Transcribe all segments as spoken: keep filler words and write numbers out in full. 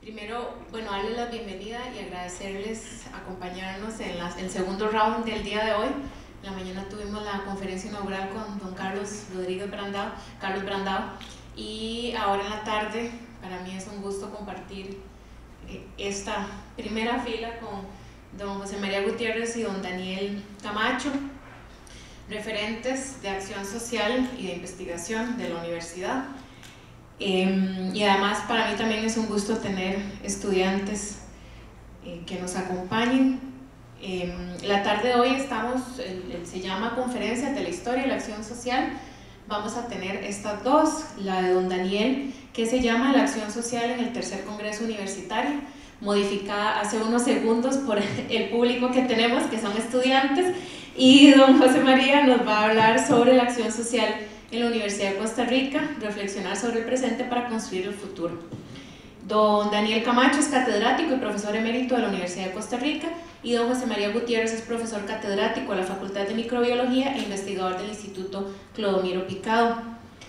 Primero, bueno, darles la bienvenida y agradecerles acompañarnos en la, el segundo round del día de hoy. En la mañana tuvimos la conferencia inaugural con don Carlos Rodríguez Brandao, Carlos Brandao, y ahora en la tarde para mí es un gusto compartir esta primera fila con don José María Gutiérrez y don Daniel Camacho, referentes de acción social y de investigación de la universidad. Eh, y además para mí también es un gusto tener estudiantes eh, que nos acompañen. Eh, la tarde de hoy estamos, el, el, se llama Conferencias de la Historia y la Acción Social. Vamos a tener estas dos, la de don Daniel, que se llama La Acción Social en el Tercer Congreso Universitario, modificada hace unos segundos por el público que tenemos, que son estudiantes, y don José María nos va a hablar sobre la acción social en la Universidad de Costa Rica, reflexionar sobre el presente para construir el futuro. Don Daniel Camacho es catedrático y profesor emérito de la Universidad de Costa Rica, y don José María Gutiérrez es profesor catedrático de la Facultad de Microbiología e investigador del Instituto Clodomiro Picado.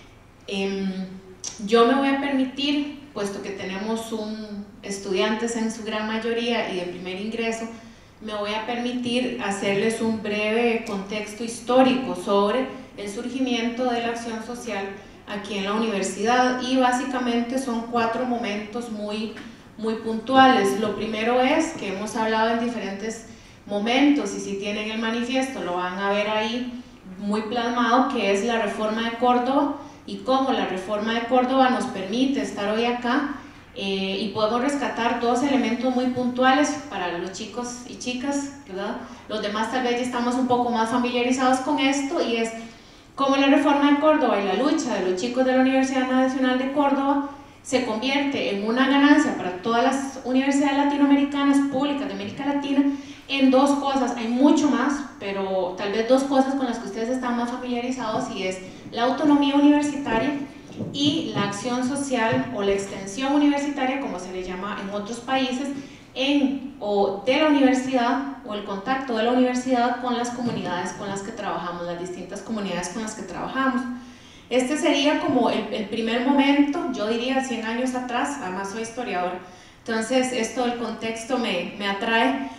Eh, yo me voy a permitir, puesto que tenemos un, estudiantes en su gran mayoría y de primer ingreso, me voy a permitir hacerles un breve contexto histórico sobre el surgimiento de la acción social aquí en la universidad, y básicamente son cuatro momentos muy, muy puntuales. Lo primero es que hemos hablado en diferentes momentos, y si tienen el manifiesto lo van a ver ahí muy plasmado, que es la reforma de Córdoba y cómo la reforma de Córdoba nos permite estar hoy acá. Eh, y podemos rescatar dos elementos muy puntuales para los chicos y chicas, ¿verdad? Los demás tal vez ya estamos un poco más familiarizados con esto, y es cómo la reforma de Córdoba y la lucha de los chicos de la Universidad Nacional de Córdoba se convierte en una ganancia para todas las universidades latinoamericanas públicas de América Latina en dos cosas. Hay mucho más, pero tal vez dos cosas con las que ustedes están más familiarizados, y es la autonomía universitaria y la acción social o la extensión universitaria, como se le llama en otros países, en o de la universidad, o el contacto de la universidad con las comunidades con las que trabajamos, las distintas comunidades con las que trabajamos. Este sería como el, el primer momento, yo diría cien años atrás. Además soy historiadora, entonces esto del contexto me, me atrae.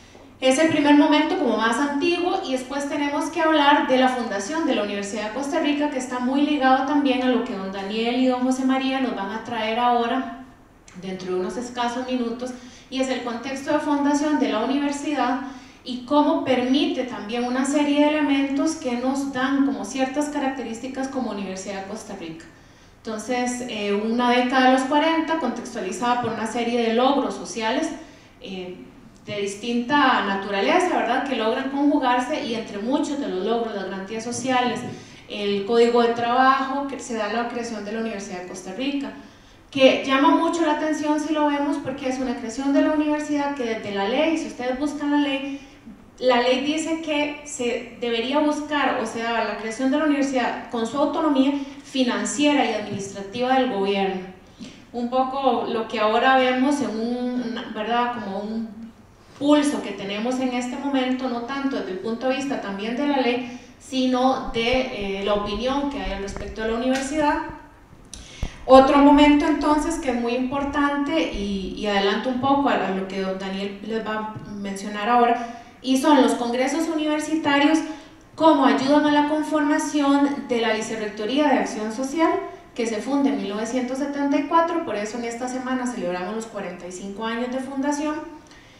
Es el primer momento como más antiguo, y después tenemos que hablar de la fundación de la Universidad de Costa Rica, que está muy ligado también a lo que don Daniel y don José María nos van a traer ahora dentro de unos escasos minutos, y es el contexto de fundación de la universidad y cómo permite también una serie de elementos que nos dan como ciertas características como Universidad de Costa Rica. Entonces, eh, una década de los cuarenta contextualizada por una serie de logros sociales eh, de distinta naturaleza, ¿verdad?, que logran conjugarse, y entre muchos de los logros, las garantías sociales, el código de trabajo, que se da la creación de la Universidad de Costa Rica, que llama mucho la atención si lo vemos, porque es una creación de la universidad que desde la ley, si ustedes buscan la ley, la ley dice que se debería buscar, o sea, la creación de la universidad con su autonomía financiera y administrativa del gobierno. Un poco lo que ahora vemos en un, ¿verdad?, como un pulso que tenemos en este momento, no tanto desde el punto de vista también de la ley, sino de eh, la opinión que hay al respecto de la universidad. Otro momento entonces que es muy importante, y, y adelanto un poco a, a lo que don Daniel les va a mencionar ahora, y son los congresos universitarios como ayudan a la conformación de la Vicerrectoría de Acción Social, que se funda en mil novecientos setenta y cuatro, por eso en esta semana celebramos los cuarenta y cinco años de fundación.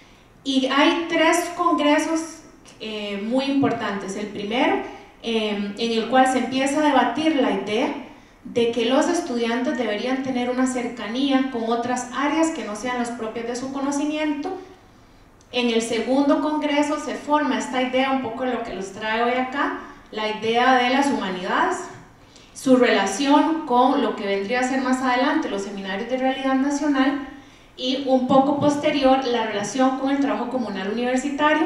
Y hay tres congresos eh, muy importantes. El primero, eh, en el cual se empieza a debatir la idea de que los estudiantes deberían tener una cercanía con otras áreas que no sean las propias de su conocimiento. En el segundo congreso se forma esta idea, un poco lo que los trae hoy acá, la idea de las humanidades, su relación con lo que vendría a ser más adelante los seminarios de realidad nacional, y un poco posterior la relación con el trabajo comunal universitario.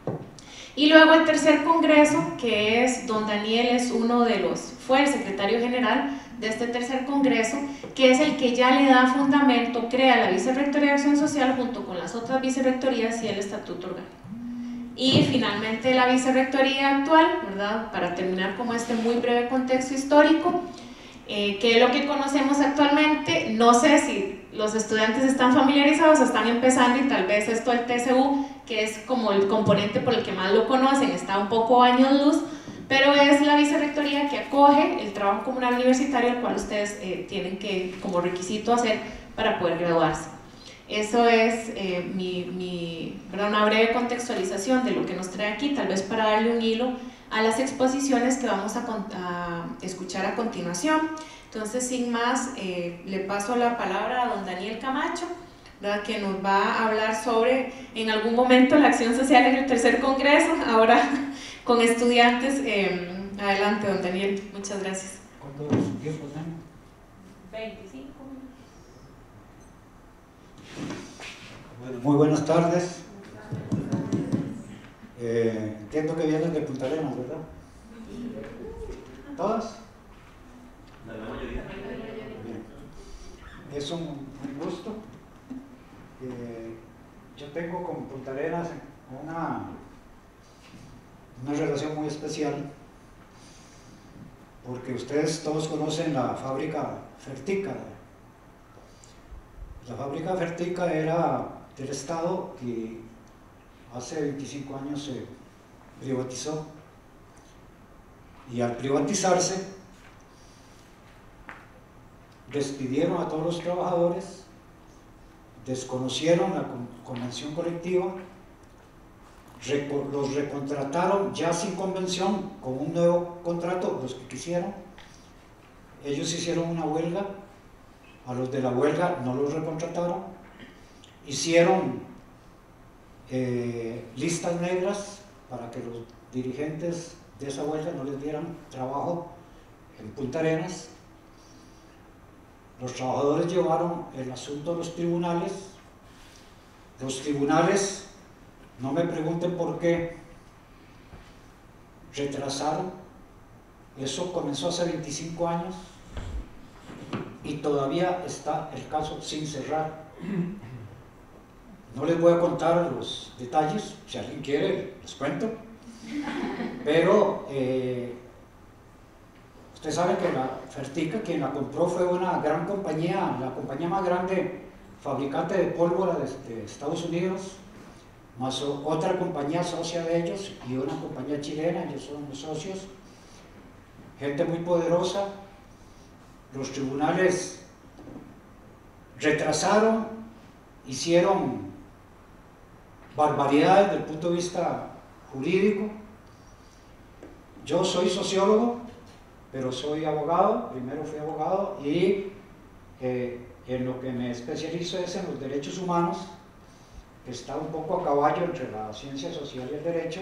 Y luego el tercer congreso, que es don Daniel, es uno de los, fue el secretario general de este tercer congreso, que es el que ya le da fundamento, crea la Vicerrectoría de Acción Social junto con las otras vicerrectorías y el estatuto orgánico. Y finalmente la vicerrectoría actual, ¿verdad?, para terminar como este muy breve contexto histórico, eh, que es lo que conocemos actualmente. No sé si los estudiantes están familiarizados o están empezando, y tal vez esto del T C U, que es como el componente por el que más lo conocen, está un poco años luz, pero es la vicerrectoría que acoge el trabajo comunal universitario, el cual ustedes eh, tienen que como requisito hacer para poder graduarse. Eso es eh, mi, mi, ¿verdad? Una breve contextualización de lo que nos trae aquí, tal vez para darle un hilo a las exposiciones que vamos a, a escuchar a continuación. Entonces, sin más, eh, le paso la palabra a don Daniel Camacho, ¿verdad? Que nos va a hablar sobre, en algún momento, la acción social en el tercer congreso, ahora con estudiantes. Eh, adelante, don Daniel, muchas gracias. ¿Cuánto tiempo tenemos? veinticinco. Bueno, muy buenas tardes. Eh, entiendo que vienen de Punta Arenas, ¿verdad? ¿Todas? La mayoría. Bien. Es un, un gusto. Eh, yo tengo con Punta Arenas una, una relación muy especial, porque ustedes todos conocen la fábrica Fertica. La fábrica Fertica era del Estado y hace veinticinco años se privatizó, y al privatizarse despidieron a todos los trabajadores, desconocieron la convención colectiva, los recontrataron ya sin convención con un nuevo contrato, los que quisieron. Ellos hicieron una huelga, a los de la huelga no los recontrataron, hicieron eh, listas negras para que los dirigentes de esa huelga no les dieran trabajo en Punta Arenas. Los trabajadores llevaron el asunto a los tribunales. Los tribunales, no me pregunten por qué, retrasaron. Eso comenzó hace veinticinco años y todavía está el caso sin cerrar. No les voy a contar los detalles, si alguien quiere les cuento, pero eh, usted sabe que la Fertica, quien la compró, fue una gran compañía, la compañía más grande fabricante de pólvora de, de Estados Unidos, más otra compañía socia de ellos y una compañía chilena, ellos son los socios, gente muy poderosa. Los tribunales retrasaron, hicieron barbaridades desde el punto de vista jurídico. Yo soy sociólogo, pero soy abogado, primero fui abogado, y eh, en lo que me especializo es en los derechos humanos, que está un poco a caballo entre la ciencia social y el derecho.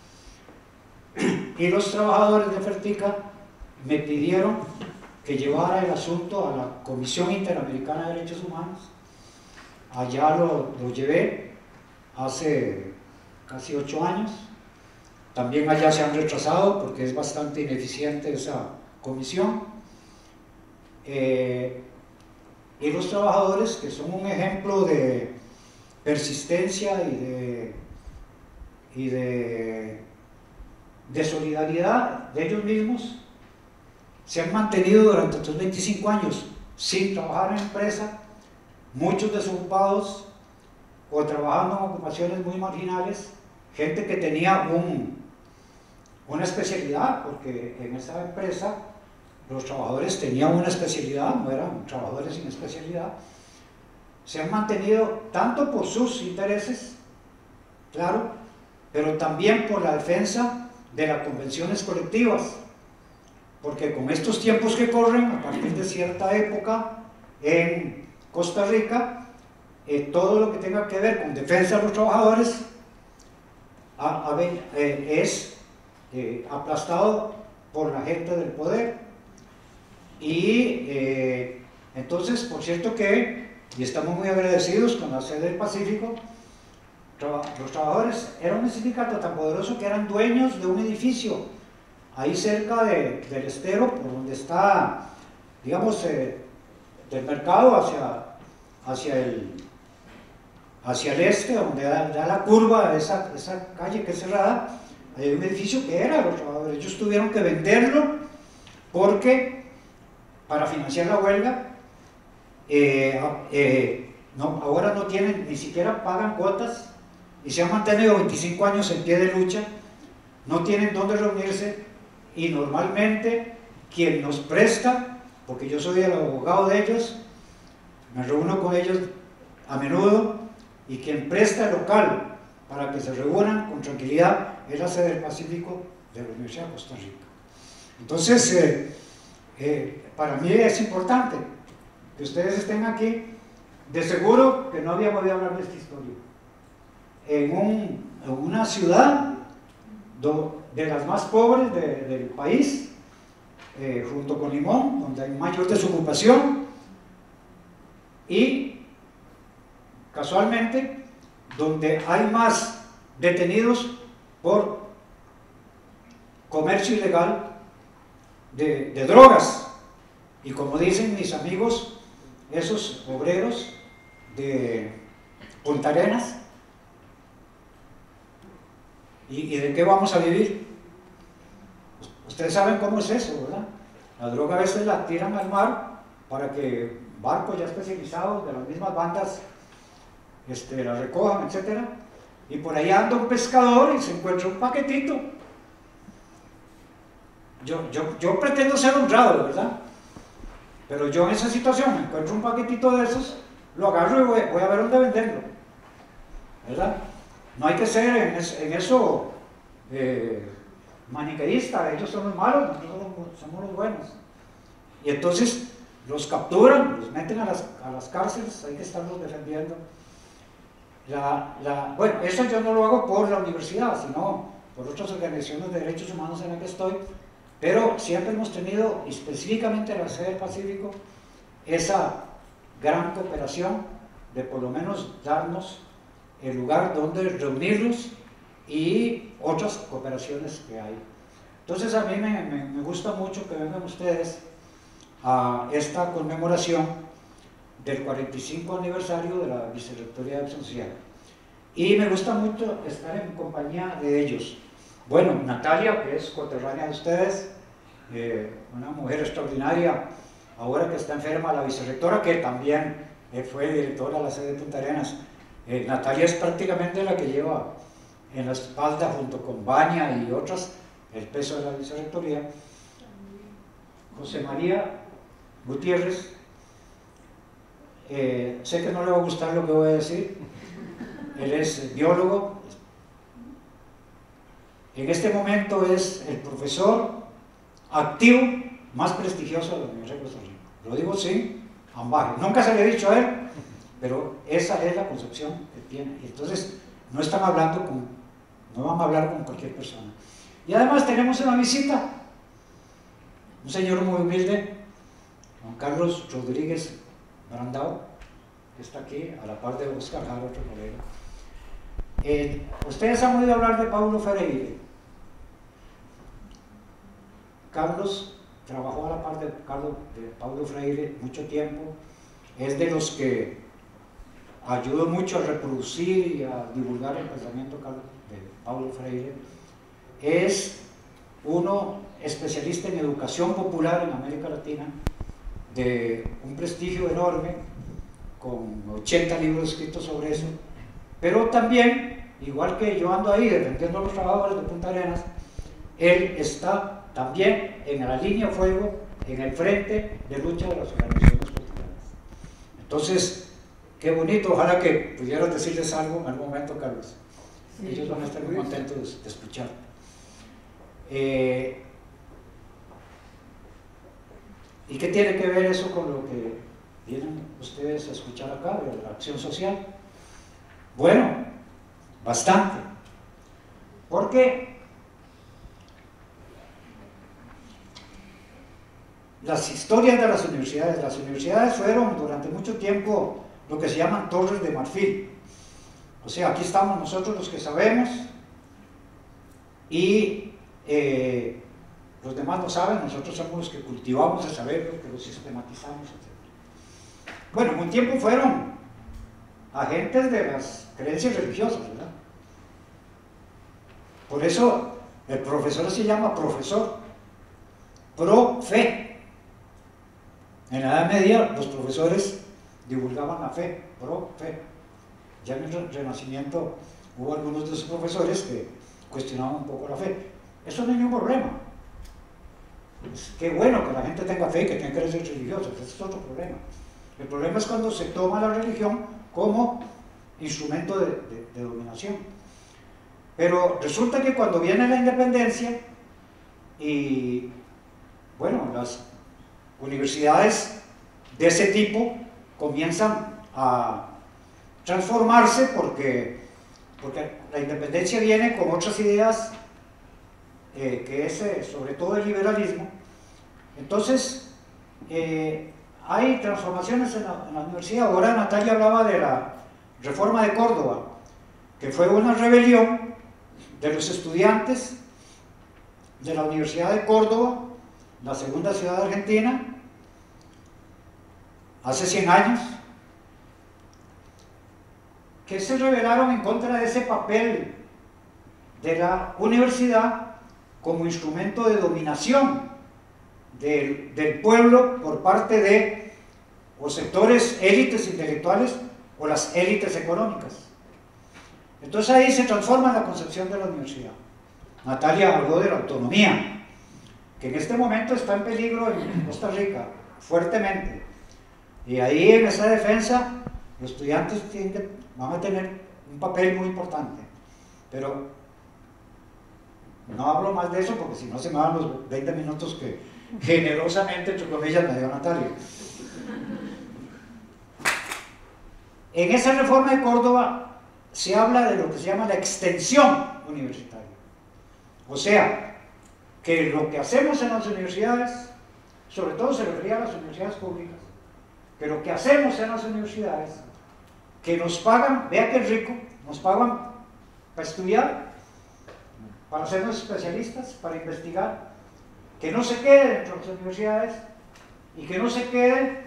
Y los trabajadores de Fertica me pidieron que llevara el asunto a la Comisión Interamericana de Derechos Humanos. Allá lo, lo llevé hace casi ocho años. También allá se han retrasado porque es bastante ineficiente esa comisión. Eh, y los trabajadores, que son un ejemplo de persistencia y de, y de, de solidaridad de ellos mismos, se han mantenido durante estos veinticinco años sin trabajar en empresa, muchos desocupados o trabajando en ocupaciones muy marginales, gente que tenía un, una especialidad, porque en esa empresa los trabajadores tenían una especialidad, no eran trabajadores sin especialidad. Se han mantenido tanto por sus intereses, claro, pero también por la defensa de las convenciones colectivas, porque con estos tiempos que corren, a partir de cierta época en Costa Rica, eh, todo lo que tenga que ver con defensa de los trabajadores a, a ver, eh, es eh, aplastado por la gente del poder. Y eh, entonces, por cierto que, y estamos muy agradecidos con la sede del Pacífico, traba, los trabajadores eran un sindicato tan poderoso que eran dueños de un edificio ahí cerca de, del estero, por donde está, digamos, eh, del mercado hacia, hacia, el, hacia el este, donde da, da la curva, esa, esa calle que es cerrada. Hay un edificio que era de los trabajadores. Ellos tuvieron que venderlo porque para financiar la huelga. Eh, eh, no, ahora no tienen, ni siquiera pagan cuotas y se han mantenido veinticinco años en pie de lucha, no tienen dónde reunirse y normalmente quien nos presta, porque yo soy el abogado de ellos, me reúno con ellos a menudo, y quien presta el local para que se reúnan con tranquilidad es la sede del Pacífico de la Universidad de Costa Rica. Entonces, eh, eh, para mí es importante que ustedes estén aquí. De seguro que no había podido hablar de esta historia en, un, en una ciudad do, de las más pobres de, del país, eh, junto con Limón, donde hay mayor desocupación y casualmente donde hay más detenidos por comercio ilegal de, de drogas, y como dicen mis amigos, esos obreros de Punta Arenas, ¿y, y de qué vamos a vivir? Ustedes saben cómo es eso, ¿verdad? La droga a veces la tiran al mar para que barcos ya especializados de las mismas bandas este, la recojan, etcétera, y por ahí anda un pescador y se encuentra un paquetito. Yo, yo, yo pretendo ser honrado, ¿verdad? Pero yo en esa situación me encuentro un paquetito de esos, lo agarro y voy, voy a ver dónde venderlo, ¿verdad? No hay que ser en, es, en eso eh, maniqueísta, ellos son los malos, nosotros somos los buenos. Y entonces los capturan, los meten a las, a las cárceles, hay que estarlos defendiendo. La, la, bueno, eso yo no lo hago por la universidad, sino por otras organizaciones de derechos humanos en las que estoy, pero siempre hemos tenido, específicamente en la sede del Pacífico, esa gran cooperación de por lo menos darnos el lugar donde reunirnos y otras cooperaciones que hay. Entonces a mí me, me, me gusta mucho que vengan ustedes a esta conmemoración del cuarenta y cinco aniversario de la Vicerrectoría de Acción Social. Y me gusta mucho estar en compañía de ellos. Bueno, Natalia, que es coterránea de ustedes, eh, una mujer extraordinaria, ahora que está enferma, la vicerrectora, que también eh, fue directora de la sede de Punta Arenas. Eh, Natalia es prácticamente la que lleva en la espalda, junto con Baña y otras, el peso de la vicerrectoría. José María Gutiérrez, eh, sé que no le va a gustar lo que voy a decir, él es biólogo, en este momento es el profesor activo más prestigioso de la Universidad de Costa Rica. Lo digo sin ambaje, nunca se le he dicho a él, pero esa es la concepción que tiene. Entonces, no están hablando con, no van a hablar con cualquier persona. Y además tenemos una visita, un señor muy humilde, Juan Carlos Rodríguez Brandao, que está aquí, a la par de Oscar Jara, otro colega. Eh, Ustedes han oído hablar de Paulo Freire. Carlos trabajó a la par de, Carlos, de Paulo Freire mucho tiempo, es de los que ayudó mucho a reproducir y a divulgar el pensamiento de Paulo Freire. Es uno especialista en educación popular en América Latina, de un prestigio enorme, con ochenta libros escritos sobre eso, pero también, igual que yo ando ahí defendiendo a los trabajadores de Punta Arenas, él está también en la línea de fuego, en el frente de lucha de las organizaciones populares. Entonces, qué bonito, ojalá que pudieras decirles algo en algún momento, Carlos. Sí, ellos van a estar muy contentos de, de escuchar. Eh, ¿Y qué tiene que ver eso con lo que vienen ustedes a escuchar acá, de la acción social? Bueno, bastante. Porque las historias de las universidades, las universidades fueron durante mucho tiempo lo que se llaman torres de marfil. O sea, aquí estamos nosotros los que sabemos y eh, los demás no saben, nosotros somos los que cultivamos el saber, los que lo sistematizamos, etcétera. Bueno, en un tiempo fueron agentes de las creencias religiosas, ¿verdad? Por eso el profesor se llama profesor, pro fe. En la Edad Media los profesores divulgaban la fe, pro fe. Ya en el Renacimiento hubo algunos de esos profesores que cuestionaban un poco la fe. Eso no hay ningún problema. Pues qué bueno que la gente tenga fe y que tenga que ser religiosos, ese es otro problema. El problema es cuando se toma la religión como instrumento de, de, de dominación. Pero resulta que cuando viene la independencia y, bueno, las universidades de ese tipo comienzan a transformarse porque, porque la independencia viene con otras ideas, eh, que es eh, sobre todo el liberalismo. Entonces, eh, hay transformaciones en la, en la universidad. Ahora Natalia hablaba de la Reforma de Córdoba, que fue una rebelión de los estudiantes de la Universidad de Córdoba, la segunda ciudad de Argentina, hace cien años, que se rebelaron en contra de ese papel de la universidad como instrumento de dominación del, del pueblo por parte de los sectores élites intelectuales o las élites económicas. Entonces ahí se transforma la concepción de la universidad. Natalia habló de la autonomía, que en este momento está en peligro en Costa Rica, fuertemente. Y ahí en esa defensa los estudiantes tienen que, van a tener un papel muy importante. Pero no hablo más de eso porque si no se me van los veinte minutos que generosamente, entre comillas, me dio Natalia. En esa reforma de Córdoba se habla de lo que se llama la extensión universitaria. O sea, que lo que hacemos en las universidades, sobre todo se refería a las universidades públicas, que lo que hacemos en las universidades, que nos pagan, vea que rico, nos pagan para estudiar, para hacernos especialistas, para investigar, que no se quede dentro de las universidades y que no se quede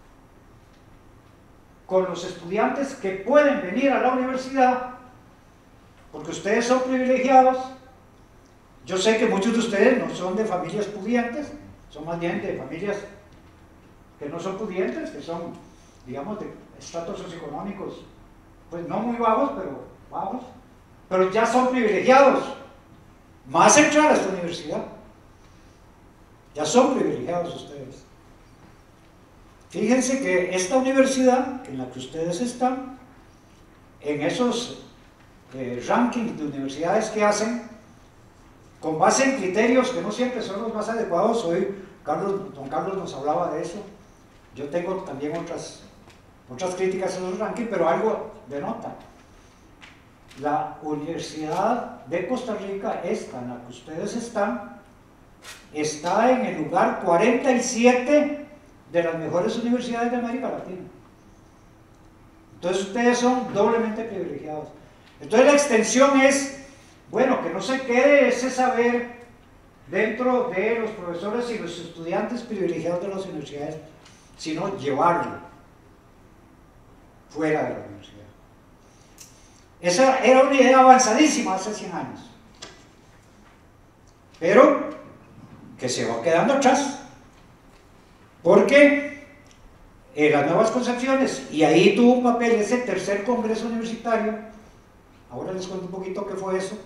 con los estudiantes que pueden venir a la universidad, porque ustedes son privilegiados. Yo sé que muchos de ustedes no son de familias pudientes, son más bien de familias que no son pudientes, que son, digamos, de estratos socioeconómicos, pues no muy bajos, pero bajos, pero ya son privilegiados, más entrar a esta universidad, ya son privilegiados ustedes. Fíjense que esta universidad en la que ustedes están, en esos eh, rankings de universidades que hacen, con base en criterios que no siempre son los más adecuados, hoy Carlos, don Carlos nos hablaba de eso, yo tengo también otras, otras críticas a esos rankings, pero algo denota. La Universidad de Costa Rica, esta en la que ustedes están, está en el lugar cuarenta y siete de las mejores universidades de América Latina. Entonces ustedes son doblemente privilegiados. Entonces la extensión es, bueno, que no se quede ese saber dentro de los profesores y los estudiantes privilegiados de las universidades, sino llevarlo fuera de la universidad. Esa era una idea avanzadísima hace cien años, pero que se va quedando atrás. Porque eh, las nuevas concepciones, y ahí tuvo un papel ese tercer congreso universitario, ahora les cuento un poquito qué fue eso,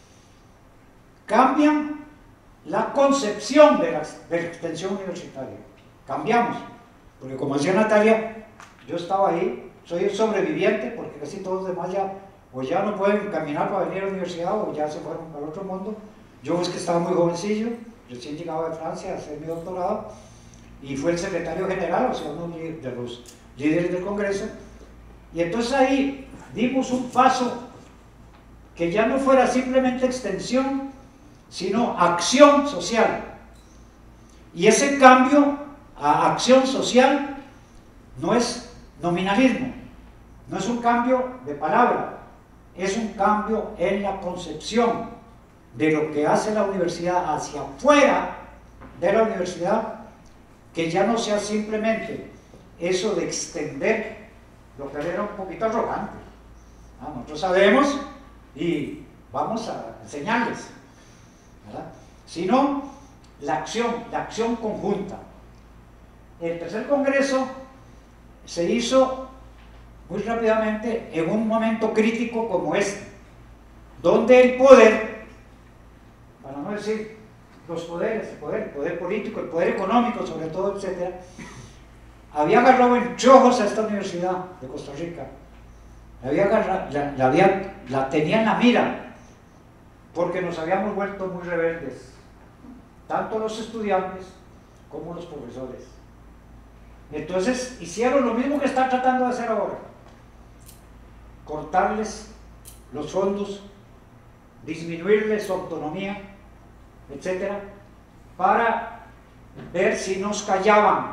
cambian la concepción de la, de la extensión universitaria. Cambiamos, porque como decía Natalia, yo estaba ahí, soy el sobreviviente, porque casi todos los demás ya, o ya no pueden caminar para venir a la universidad, o ya se fueron para el otro mundo. Yo es que estaba muy jovencillo, recién llegaba de Francia a hacer mi doctorado, y fue el secretario general, o sea, uno de los líderes del Congreso, y entonces ahí dimos un paso que ya no fuera simplemente extensión, sino acción social. Y ese cambio a acción social no es nominalismo, no es un cambio de palabra, es un cambio en la concepción de lo que hace la universidad hacia afuera de la universidad, que ya no sea simplemente eso de extender, lo que era un poquito arrogante. ¿Ah? Nosotros sabemos y vamos a enseñarles, ¿verdad? Sino la acción, la acción conjunta. el tercer congreso se hizo muy rápidamente en un momento crítico como este, donde el poder, para no decir los poderes, el poder, el poder político, el poder económico sobre todo, etcétera, había agarrado en chojos a esta universidad de Costa Rica, la, había agarrado, la, la, había, la tenía en la mira, porque nos habíamos vuelto muy rebeldes, tanto los estudiantes como los profesores. Entonces hicieron lo mismo que están tratando de hacer ahora, cortarles los fondos, disminuirles su autonomía, etcétera, para ver si nos callaban.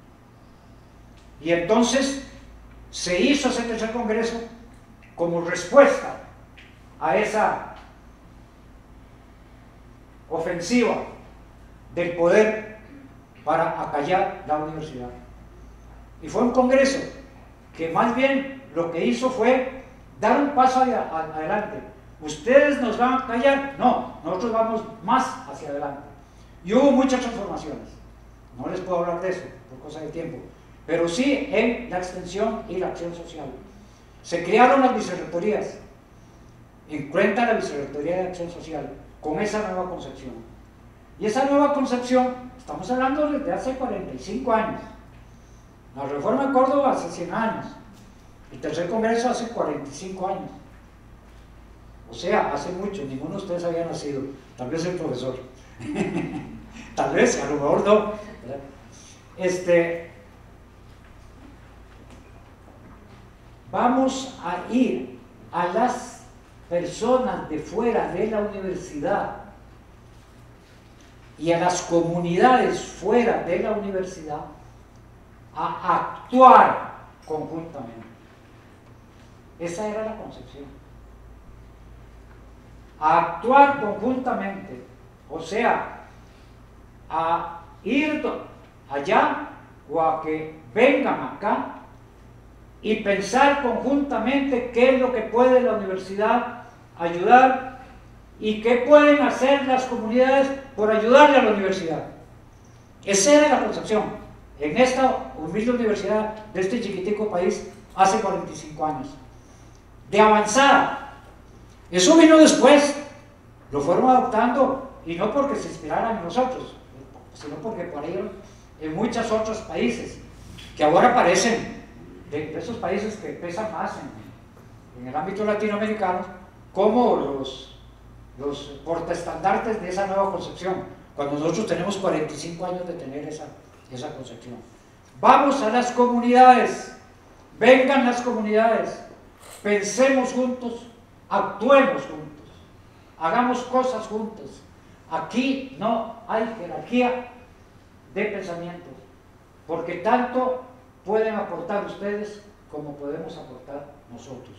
Y entonces se hizo ese tercer congreso como respuesta a esa ofensiva del poder para acallar la universidad. Y fue un congreso que más bien lo que hizo fue dar un paso adelante. ¿Ustedes nos van a callar? No, nosotros vamos más hacia adelante. Y hubo muchas transformaciones. No les puedo hablar de eso por cosa de tiempo, pero sí en la extensión y la acción social. Se crearon las vicerrectorías. Encuentra la vicerrectoría de acción social con esa nueva concepción. Y esa nueva concepción, estamos hablando desde hace cuarenta y cinco años. La reforma de Córdoba hace cien años. El tercer congreso hace cuarenta y cinco años. O sea, hace mucho, ninguno de ustedes había nacido, tal vez el profesor. Tal vez, a lo mejor no. ¿Verdad? Este, vamos a ir a las personas de fuera de la universidad y a las comunidades fuera de la universidad a actuar conjuntamente. Esa era la concepción. A actuar conjuntamente, o sea, a ir allá o a que vengan acá y pensar conjuntamente qué es lo que puede la universidad ayudar y qué pueden hacer las comunidades por ayudarle a la universidad. Esa era la concepción en esta humilde universidad de este chiquitico país hace cuarenta y cinco años, de avanzada. Eso vino después, lo fueron adoptando, y no porque se inspiraran en nosotros, sino porque por ello en muchos otros países que ahora parecen de, de esos países que pesan más en, en el ámbito latinoamericano como los, los portaestandartes de esa nueva concepción, cuando nosotros tenemos cuarenta y cinco años de tener esa, esa concepción. Vamos a las comunidades, vengan las comunidades, pensemos juntos, actuemos juntos, hagamos cosas juntos. Aquí no hay jerarquía de pensamientos, porque tanto pueden aportar ustedes como podemos aportar nosotros.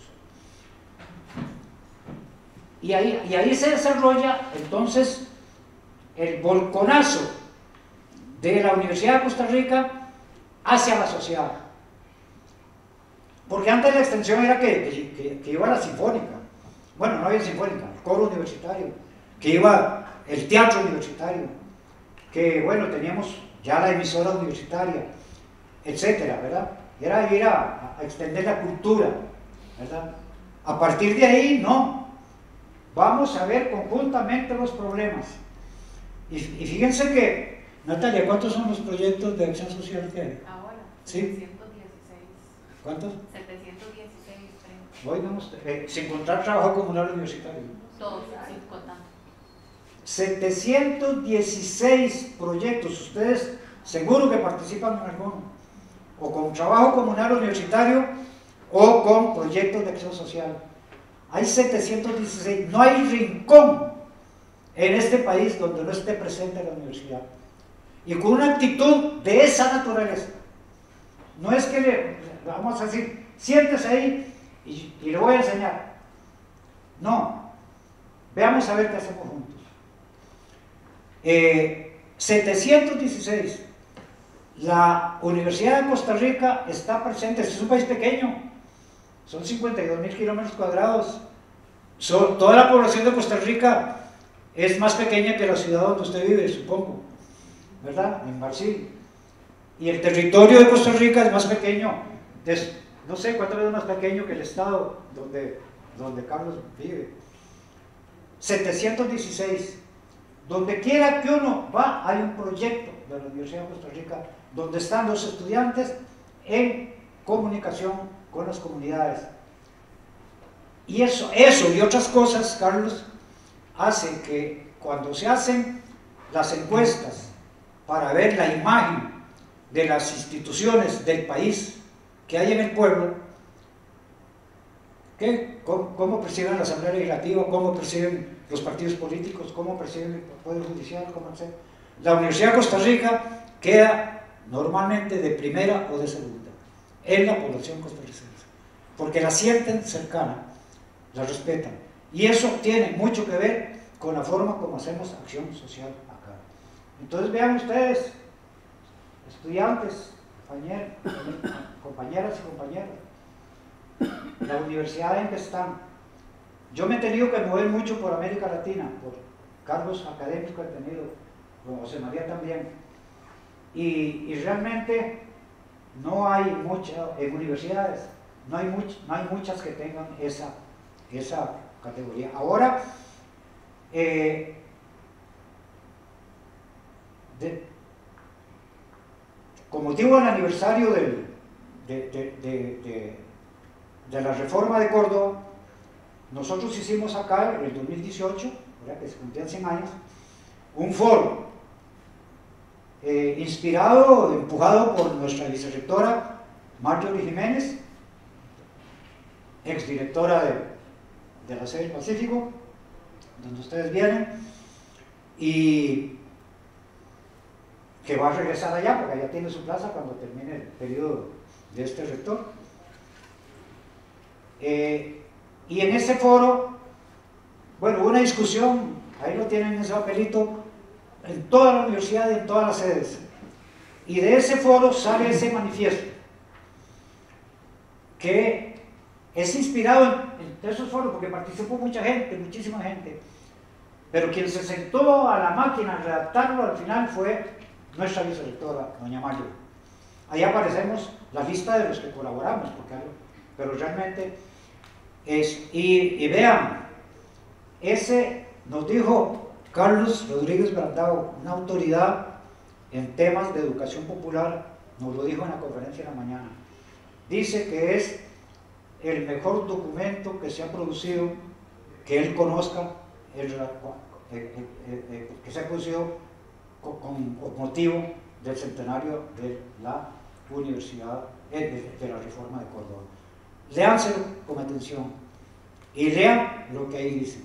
Y ahí, y ahí se desarrolla entonces el volconazo de la Universidad de Costa Rica hacia la sociedad. Porque antes la extensión era que, que, que iba a la sinfónica. Bueno, no había sinfónica, el coro universitario, que iba el teatro universitario, que bueno, teníamos ya la emisora universitaria, etcétera, ¿verdad? Era ir a, a extender la cultura, ¿verdad? A partir de ahí, no. Vamos a ver conjuntamente los problemas. Y, y fíjense que, Natalia, ¿cuántos son los proyectos de acción social que hay? Ahora, ¿Sí? setecientos dieciséis. ¿Cuántos? setecientos dieciséis, creo. Hoy vamos, eh, sin encontrar trabajo comunal universitario. Todos, sin contar. setecientos dieciséis proyectos, ustedes seguro que participan en alguno, o con trabajo comunal universitario o con proyectos de acción social. Hay setecientos dieciséis, no hay rincón en este país donde no esté presente la universidad, y con una actitud de esa naturaleza. No es que le vamos a decir, siéntese ahí y, y le voy a enseñar. No, veamos a ver qué hacemos juntos. Eh, setecientos dieciséis. La Universidad de Costa Rica está presente. Este es un país pequeño, son cincuenta y dos mil kilómetros cuadrados. Son, toda la población de Costa Rica es más pequeña que la ciudad donde usted vive, supongo, ¿verdad? En Brasil. y el territorio de Costa Rica es más pequeño, es, no sé cuántas veces más pequeño que el estado donde, donde Carlos vive. setecientos dieciséis. Donde quiera que uno va, hay un proyecto de la Universidad de Costa Rica donde están los estudiantes en comunicación con las comunidades. Y eso, eso y otras cosas, Carlos, hace que cuando se hacen las encuestas para ver la imagen de las instituciones del país que hay en el pueblo, ¿qué? ¿Cómo, cómo perciben la Asamblea Legislativa? ¿Cómo perciben los partidos políticos? ¿Cómo perciben el Poder Judicial? ¿Cómo etcétera? La Universidad de Costa Rica queda normalmente de primera o de segunda en la población costarricense, porque la sienten cercana, la respetan, y eso tiene mucho que ver con la forma como hacemos acción social acá. Entonces vean ustedes, estudiantes, compañeros, compañeras y compañeros, la universidad en que están. Yo me he tenido que mover mucho por América Latina, por cargos académicos que he tenido, con José María también, y, y realmente no hay muchas, en universidades, no hay, much, no hay muchas que tengan esa, esa categoría. Ahora, eh, de, con motivo del aniversario del, de, de, de, de, de la reforma de Córdoba, nosotros hicimos acá en el dos mil dieciocho, ¿verdad?, que se cumplían cien años, un foro eh, inspirado, empujado por nuestra vicerrectora Marjorie Jiménez, exdirectora de, de la sede del Pacífico, donde ustedes vienen, y que va a regresar allá, porque allá tiene su plaza cuando termine el periodo de este rector. Eh, y en ese foro, bueno, hubo una discusión, ahí lo tienen en ese papelito, en toda la universidad y en todas las sedes, y de ese foro sale ese manifiesto, que es inspirado en, en esos foros, porque participó mucha gente, muchísima gente, pero quien se sentó a la máquina a redactarlo al final fue nuestra vicerrectora, doña Mario. Ahí aparecemos la lista de los que colaboramos, porque, pero realmente es, y, y vean, ese nos dijo Carlos Rodríguez Brandao, una autoridad en temas de educación popular, nos lo dijo en la conferencia de la mañana, dice que es el mejor documento que se ha producido, que él conozca, el, el, el, el, que se ha producido con, con motivo del centenario de la universidad, de, de la reforma de Córdoba. Léanselo con atención y lean lo que ahí dice.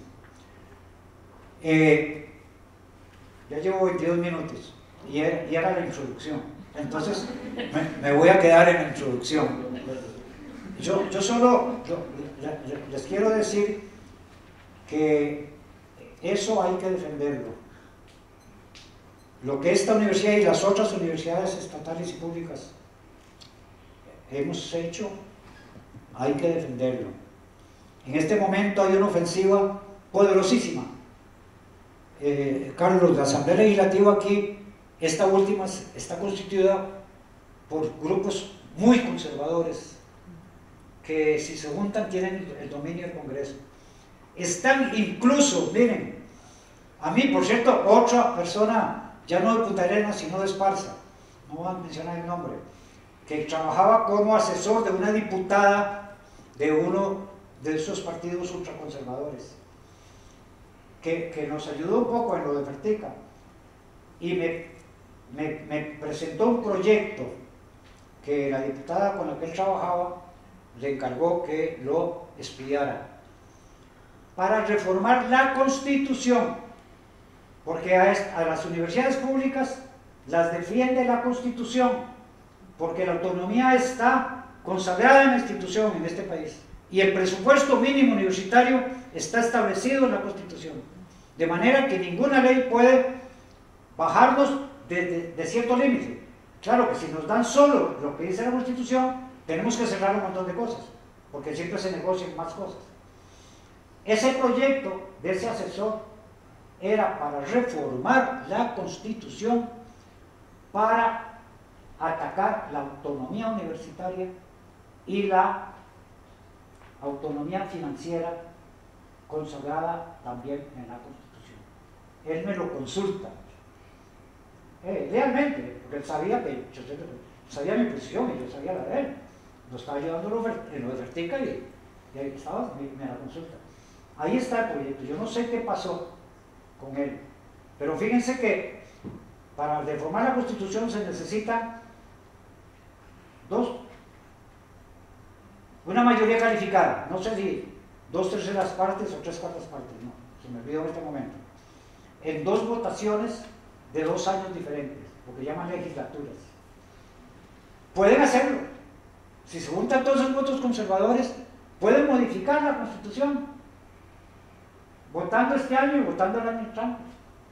Eh, ya llevo veintidós minutos y era, y era la introducción, entonces me, me voy a quedar en la introducción. Yo, yo solo yo, les quiero decir que eso hay que defenderlo. Lo que esta universidad y las otras universidades estatales y públicas hemos hecho, hay que defenderlo. En este momento hay una ofensiva poderosísima. Eh, Carlos, la Asamblea Legislativa aquí, esta última, está constituida por grupos muy conservadores, que si se juntan tienen el dominio del Congreso. Están incluso, miren, a mí, por cierto, otra persona, ya no de Punta Arenas, sino de Esparza, no voy a mencionar el nombre, que trabajaba como asesor de una diputada de uno de esos partidos ultraconservadores, que, que nos ayudó un poco en lo de Fertica, y me, me, me presentó un proyecto que la diputada con la que él trabajaba le encargó que lo estudiara, para reformar la Constitución, porque a, a las universidades públicas las defiende la Constitución, porque la autonomía está consagrada en la institución en este país, y el presupuesto mínimo universitario está establecido en la Constitución, de manera que ninguna ley puede bajarnos de, de, de cierto límite. Claro que si nos dan solo lo que dice la Constitución, tenemos que cerrar un montón de cosas, porque siempre se negocian más cosas. Ese proyecto de ese asesor era para reformar la Constitución, para atacar la autonomía universitaria y la autonomía financiera consagrada también en la Constitución. Él me lo consulta, eh, realmente, porque él sabía que yo sabía mi posición y yo sabía la de él, lo estaba llevando en lo de Vertica y, y ahí estaba, me, me la consulta. Ahí está el proyecto, yo no sé qué pasó con él, pero fíjense que para reformar la Constitución se necesitan dos, una mayoría calificada, no sé si dos terceras partes o tres cuartas partes, no, se me olvidó en este momento, en dos votaciones de dos años diferentes, lo que llaman legislaturas. Pueden hacerlo, si se juntan todos esos votos conservadores, pueden modificar la Constitución, votando este año y votando el año entrante.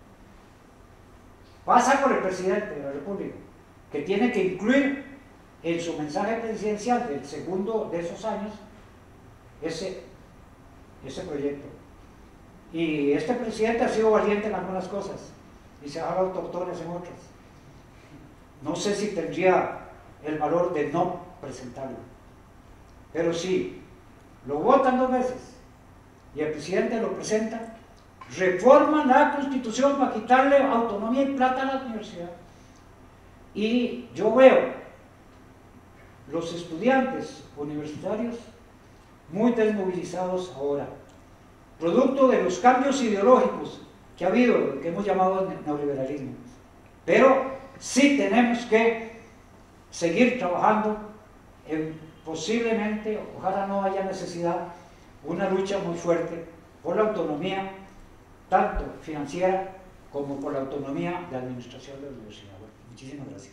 Pasa por el presidente de la República, que tiene que incluir en su mensaje presidencial del segundo de esos años ese, ese proyecto. Y este presidente ha sido valiente en algunas cosas y se ha dado tortones en otras. No sé si tendría el valor de no presentarlo, pero si lo votan dos veces y el presidente lo presenta, reforman la Constitución para quitarle autonomía y plata a la universidad. Y yo veo los estudiantes universitarios muy desmovilizados ahora, producto de los cambios ideológicos que ha habido, que hemos llamado neoliberalismo. Pero sí tenemos que seguir trabajando en posiblemente, ojalá no haya necesidad, una lucha muy fuerte por la autonomía, tanto financiera como por la autonomía de administración de la universidad. Bueno, muchísimas gracias.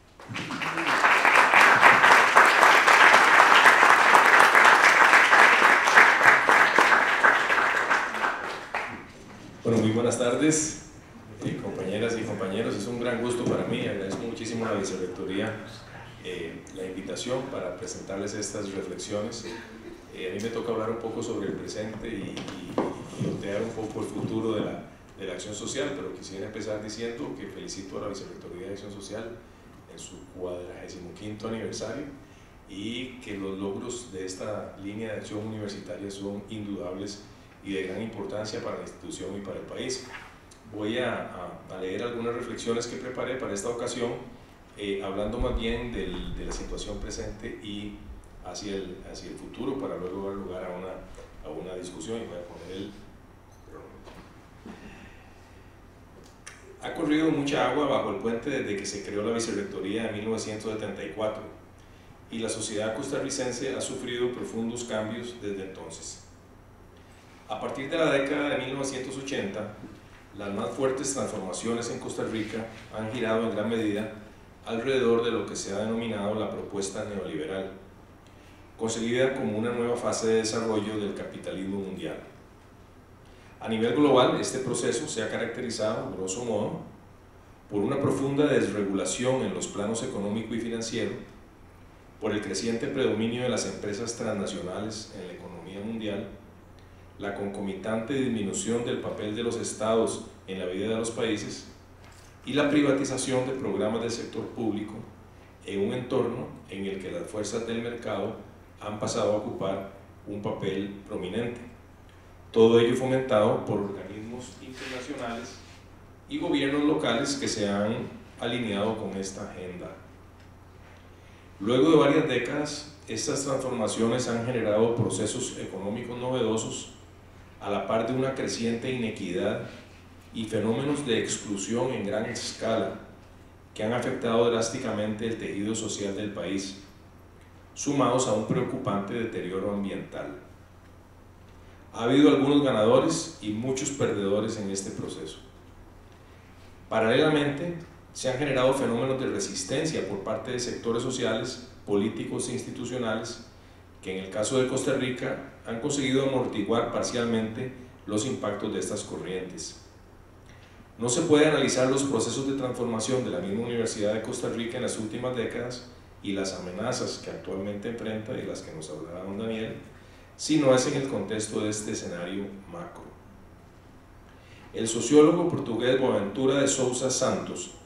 Bueno, muy buenas tardes, eh, compañeras y compañeros. Es un gran gusto para mí. Agradezco muchísimo a la Vicerrectoría eh, la invitación para presentarles estas reflexiones. Eh, a mí me toca hablar un poco sobre el presente y, y, y plantear un poco el futuro de la, de la acción social, pero quisiera empezar diciendo que felicito a la Vicerrectoría de Acción Social en su cuadragésimo quinto aniversario y que los logros de esta línea de acción universitaria son indudables y de gran importancia para la institución y para el país. Voy a, a, a leer algunas reflexiones que preparé para esta ocasión, eh, hablando más bien del, de la situación presente y hacia el, hacia el futuro, para luego dar lugar a una, a una discusión. Y voy a poner el Ha corrido mucha agua bajo el puente desde que se creó la Vicerrectoría en mil novecientos setenta y cuatro y la sociedad costarricense ha sufrido profundos cambios desde entonces. A partir de la década de mil novecientos ochenta, las más fuertes transformaciones en Costa Rica han girado en gran medida alrededor de lo que se ha denominado la propuesta neoliberal, concebida como una nueva fase de desarrollo del capitalismo mundial. A nivel global, este proceso se ha caracterizado, grosso modo, por una profunda desregulación en los planos económico y financiero, por el creciente predominio de las empresas transnacionales en la economía mundial, la concomitante disminución del papel de los estados en la vida de los países y la privatización de programas del sector público en un entorno en el que las fuerzas del mercado han pasado a ocupar un papel prominente. Todo ello fomentado por organismos internacionales y gobiernos locales que se han alineado con esta agenda. Luego de varias décadas, estas transformaciones han generado procesos económicos novedosos a la par de una creciente inequidad y fenómenos de exclusión en gran escala que han afectado drásticamente el tejido social del país, sumados a un preocupante deterioro ambiental. Ha habido algunos ganadores y muchos perdedores en este proceso. Paralelamente, se han generado fenómenos de resistencia por parte de sectores sociales, políticos e institucionales que en el caso de Costa Rica han conseguido amortiguar parcialmente los impactos de estas corrientes. No se puede analizar los procesos de transformación de la misma Universidad de Costa Rica en las últimas décadas y las amenazas que actualmente enfrenta y las que nos hablará don Daniel, si no es en el contexto de este escenario macro. El sociólogo portugués Boaventura de Sousa Santos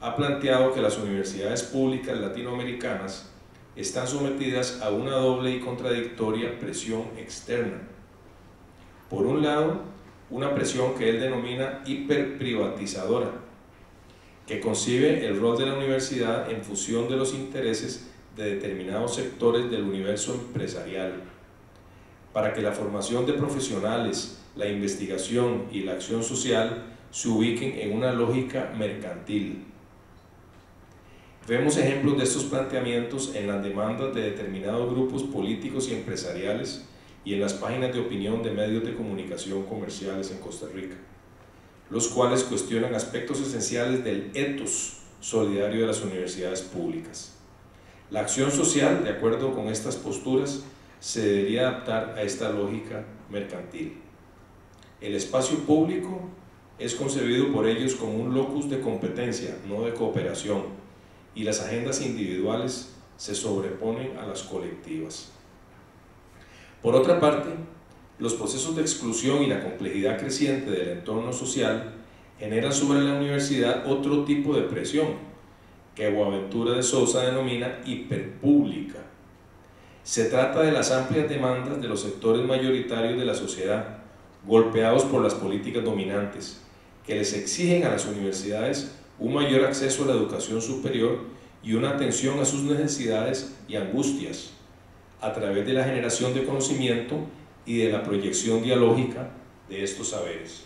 ha planteado que las universidades públicas latinoamericanas están sometidas a una doble y contradictoria presión externa. Por un lado, una presión que él denomina hiperprivatizadora, que concibe el rol de la universidad en función de los intereses de determinados sectores del universo empresarial, para que la formación de profesionales, la investigación y la acción social se ubiquen en una lógica mercantil. Vemos ejemplos de estos planteamientos en las demandas de determinados grupos políticos y empresariales y en las páginas de opinión de medios de comunicación comerciales en Costa Rica, los cuales cuestionan aspectos esenciales del ethos solidario de las universidades públicas. La acción social, de acuerdo con estas posturas, se debería adaptar a esta lógica mercantil. El espacio público es concebido por ellos como un locus de competencia, no de cooperación, y las agendas individuales se sobreponen a las colectivas. Por otra parte, los procesos de exclusión y la complejidad creciente del entorno social generan sobre la universidad otro tipo de presión, que Boaventura de Sousa denomina hiperpública. Se trata de las amplias demandas de los sectores mayoritarios de la sociedad, golpeados por las políticas dominantes, que les exigen a las universidades un mayor acceso a la educación superior y una atención a sus necesidades y angustias, a través de la generación de conocimiento y de la proyección dialógica de estos saberes.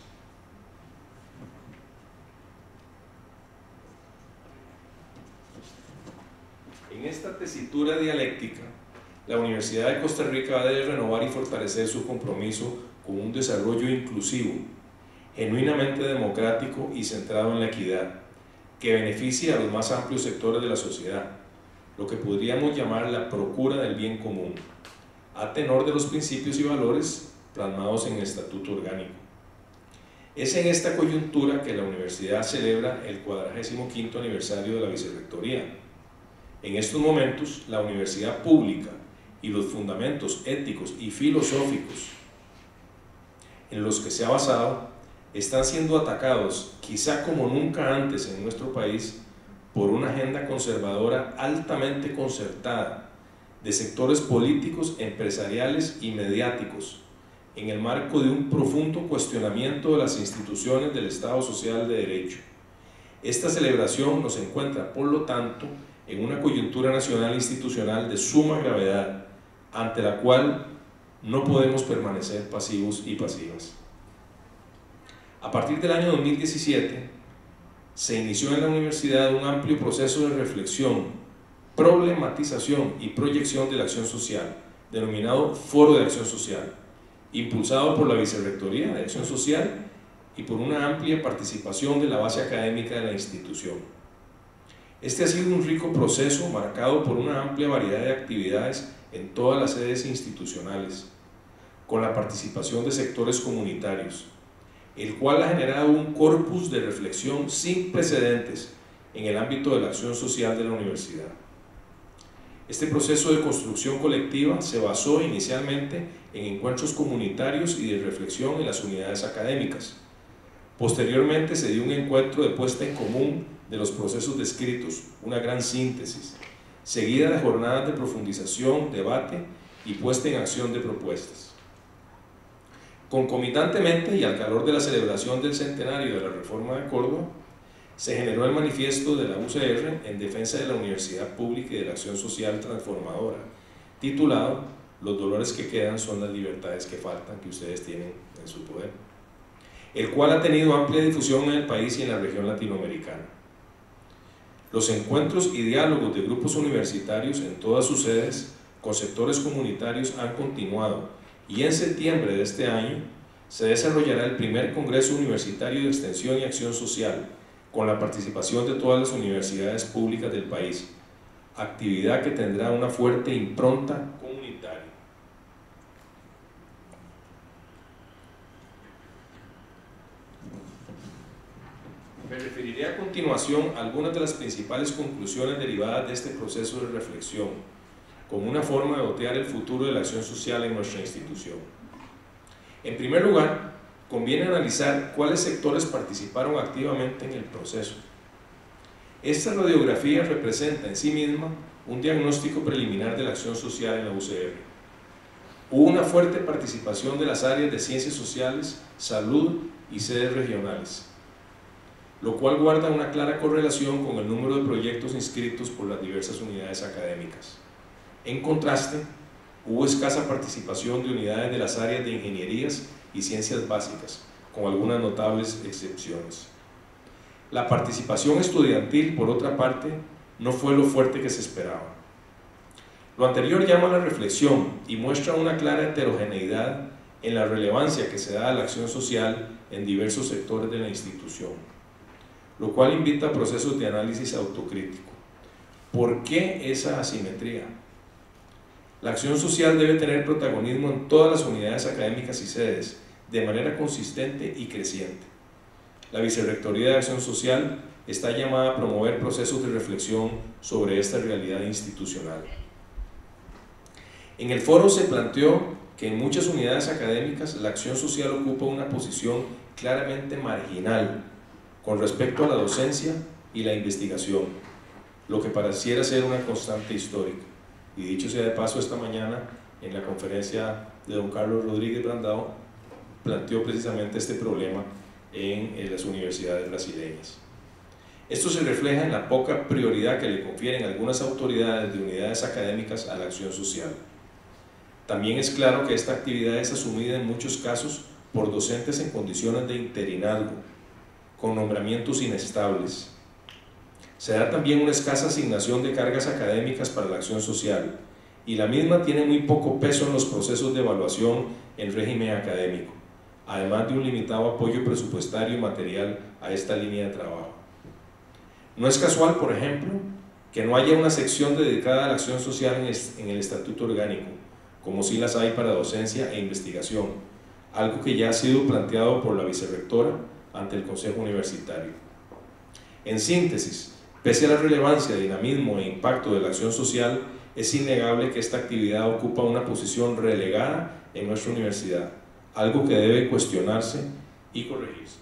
En esta tesitura dialéctica, la Universidad de Costa Rica debe renovar y fortalecer su compromiso con un desarrollo inclusivo, genuinamente democrático y centrado en la equidad, que beneficie a los más amplios sectores de la sociedad, lo que podríamos llamar la procura del bien común, a tenor de los principios y valores plasmados en el Estatuto Orgánico. Es en esta coyuntura que la universidad celebra el cuadragésimo quinto aniversario de la Vicerrectoría. En estos momentos, la universidad pública y los fundamentos éticos y filosóficos en los que se ha basado están siendo atacados, quizá como nunca antes en nuestro país, por una agenda conservadora altamente concertada de sectores políticos, empresariales y mediáticos, en el marco de un profundo cuestionamiento de las instituciones del Estado Social de Derecho. Esta celebración nos encuentra, por lo tanto, en una coyuntura nacional institucional de suma gravedad, ante la cual no podemos permanecer pasivos y pasivas. A partir del año dos mil diecisiete, se inició en la universidad un amplio proceso de reflexión, problematización y proyección de la acción social, denominado Foro de Acción Social, impulsado por la Vicerrectoría de Acción Social y por una amplia participación de la base académica de la institución. Este ha sido un rico proceso marcado por una amplia variedad de actividades en todas las sedes institucionales, con la participación de sectores comunitarios, el cual ha generado un corpus de reflexión sin precedentes en el ámbito de la acción social de la universidad. Este proceso de construcción colectiva se basó inicialmente en encuentros comunitarios y de reflexión en las unidades académicas. Posteriormente se dio un encuentro de puesta en común de los procesos descritos, una gran síntesis, seguida de jornadas de profundización, debate y puesta en acción de propuestas. Concomitantemente y al calor de la celebración del centenario de la Reforma de Córdoba, se generó el manifiesto de la U C R en defensa de la Universidad Pública y de la Acción Social Transformadora, titulado "Los dolores que quedan son las libertades que faltan", que ustedes tienen en su poder, el cual ha tenido amplia difusión en el país y en la región latinoamericana. Los encuentros y diálogos de grupos universitarios en todas sus sedes con sectores comunitarios han continuado, y en septiembre de este año se desarrollará el primer Congreso Universitario de Extensión y Acción Social, con la participación de todas las universidades públicas del país, actividad que tendrá una fuerte impronta comunitaria. Me referiré a continuación a algunas de las principales conclusiones derivadas de este proceso de reflexión, como una forma de botear el futuro de la acción social en nuestra institución. En primer lugar, conviene analizar cuáles sectores participaron activamente en el proceso. Esta radiografía representa en sí misma un diagnóstico preliminar de la acción social en la U C R. Hubo una fuerte participación de las áreas de ciencias sociales, salud y sedes regionales, lo cual guarda una clara correlación con el número de proyectos inscritos por las diversas unidades académicas. En contraste, hubo escasa participación de unidades de las áreas de ingenierías y ciencias básicas, con algunas notables excepciones. La participación estudiantil, por otra parte, no fue lo fuerte que se esperaba. Lo anterior llama a la reflexión y muestra una clara heterogeneidad en la relevancia que se da a la acción social en diversos sectores de la institución, lo cual invita a procesos de análisis autocrítico. ¿Por qué esa asimetría? La acción social debe tener protagonismo en todas las unidades académicas y sedes, de manera consistente y creciente. La Vicerrectoría de Acción Social está llamada a promover procesos de reflexión sobre esta realidad institucional. En el foro se planteó que en muchas unidades académicas la acción social ocupa una posición claramente marginal con respecto a la docencia y la investigación, lo que pareciera ser una constante histórica. Y dicho sea de paso, esta mañana en la conferencia de don Carlos Rodríguez Brandao planteó precisamente este problema en, en las universidades brasileñas. Esto se refleja en la poca prioridad que le confieren algunas autoridades de unidades académicas a la acción social. También es claro que esta actividad es asumida en muchos casos por docentes en condiciones de interinazgo, con nombramientos inestables. Se da también una escasa asignación de cargas académicas para la acción social, y la misma tiene muy poco peso en los procesos de evaluación en régimen académico, además de un limitado apoyo presupuestario y material a esta línea de trabajo. No es casual, por ejemplo, que no haya una sección dedicada a la acción social en el Estatuto Orgánico, como sí las hay para docencia e investigación, algo que ya ha sido planteado por la vicerrectora ante el Consejo Universitario. En síntesis, pese a la relevancia, dinamismo e impacto de la acción social, es innegable que esta actividad ocupa una posición relegada en nuestra universidad, algo que debe cuestionarse y corregirse.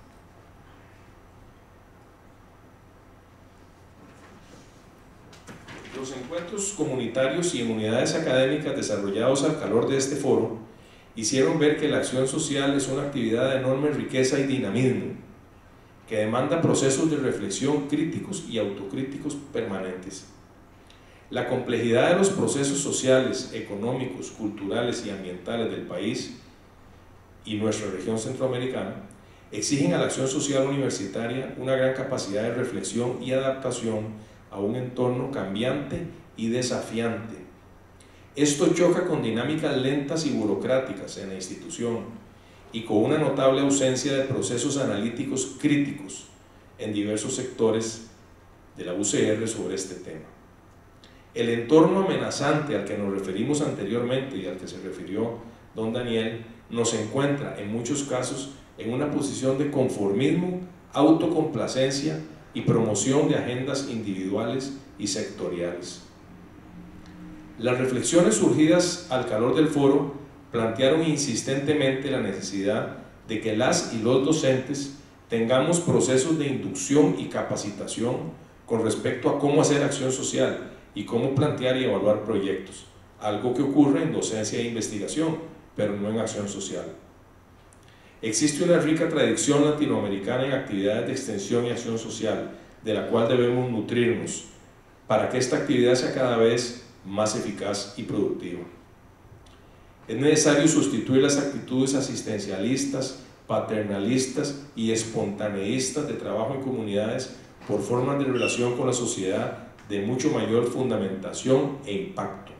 Los encuentros comunitarios y en unidades académicas desarrollados al calor de este foro hicieron ver que la acción social es una actividad de enorme riqueza y dinamismo, que demanda procesos de reflexión críticos y autocríticos permanentes. La complejidad de los procesos sociales, económicos, culturales y ambientales del país y nuestra región centroamericana exigen a la acción social universitaria una gran capacidad de reflexión y adaptación a un entorno cambiante y desafiante. Esto choca con dinámicas lentas y burocráticas en la institución y con una notable ausencia de procesos analíticos críticos en diversos sectores de la U C R sobre este tema. El entorno amenazante al que nos referimos anteriormente y al que se refirió don Daniel nos encuentra en muchos casos en una posición de conformismo, autocomplacencia y promoción de agendas individuales y sectoriales. Las reflexiones surgidas al calor del foro plantearon insistentemente la necesidad de que las y los docentes tengamos procesos de inducción y capacitación con respecto a cómo hacer acción social y cómo plantear y evaluar proyectos, algo que ocurre en docencia e investigación, pero no en acción social. Existe una rica tradición latinoamericana en actividades de extensión y acción social, de la cual debemos nutrirnos para que esta actividad sea cada vez más eficaz y productiva. Es necesario sustituir las actitudes asistencialistas, paternalistas y espontaneístas de trabajo en comunidades por formas de relación con la sociedad de mucho mayor fundamentación e impacto.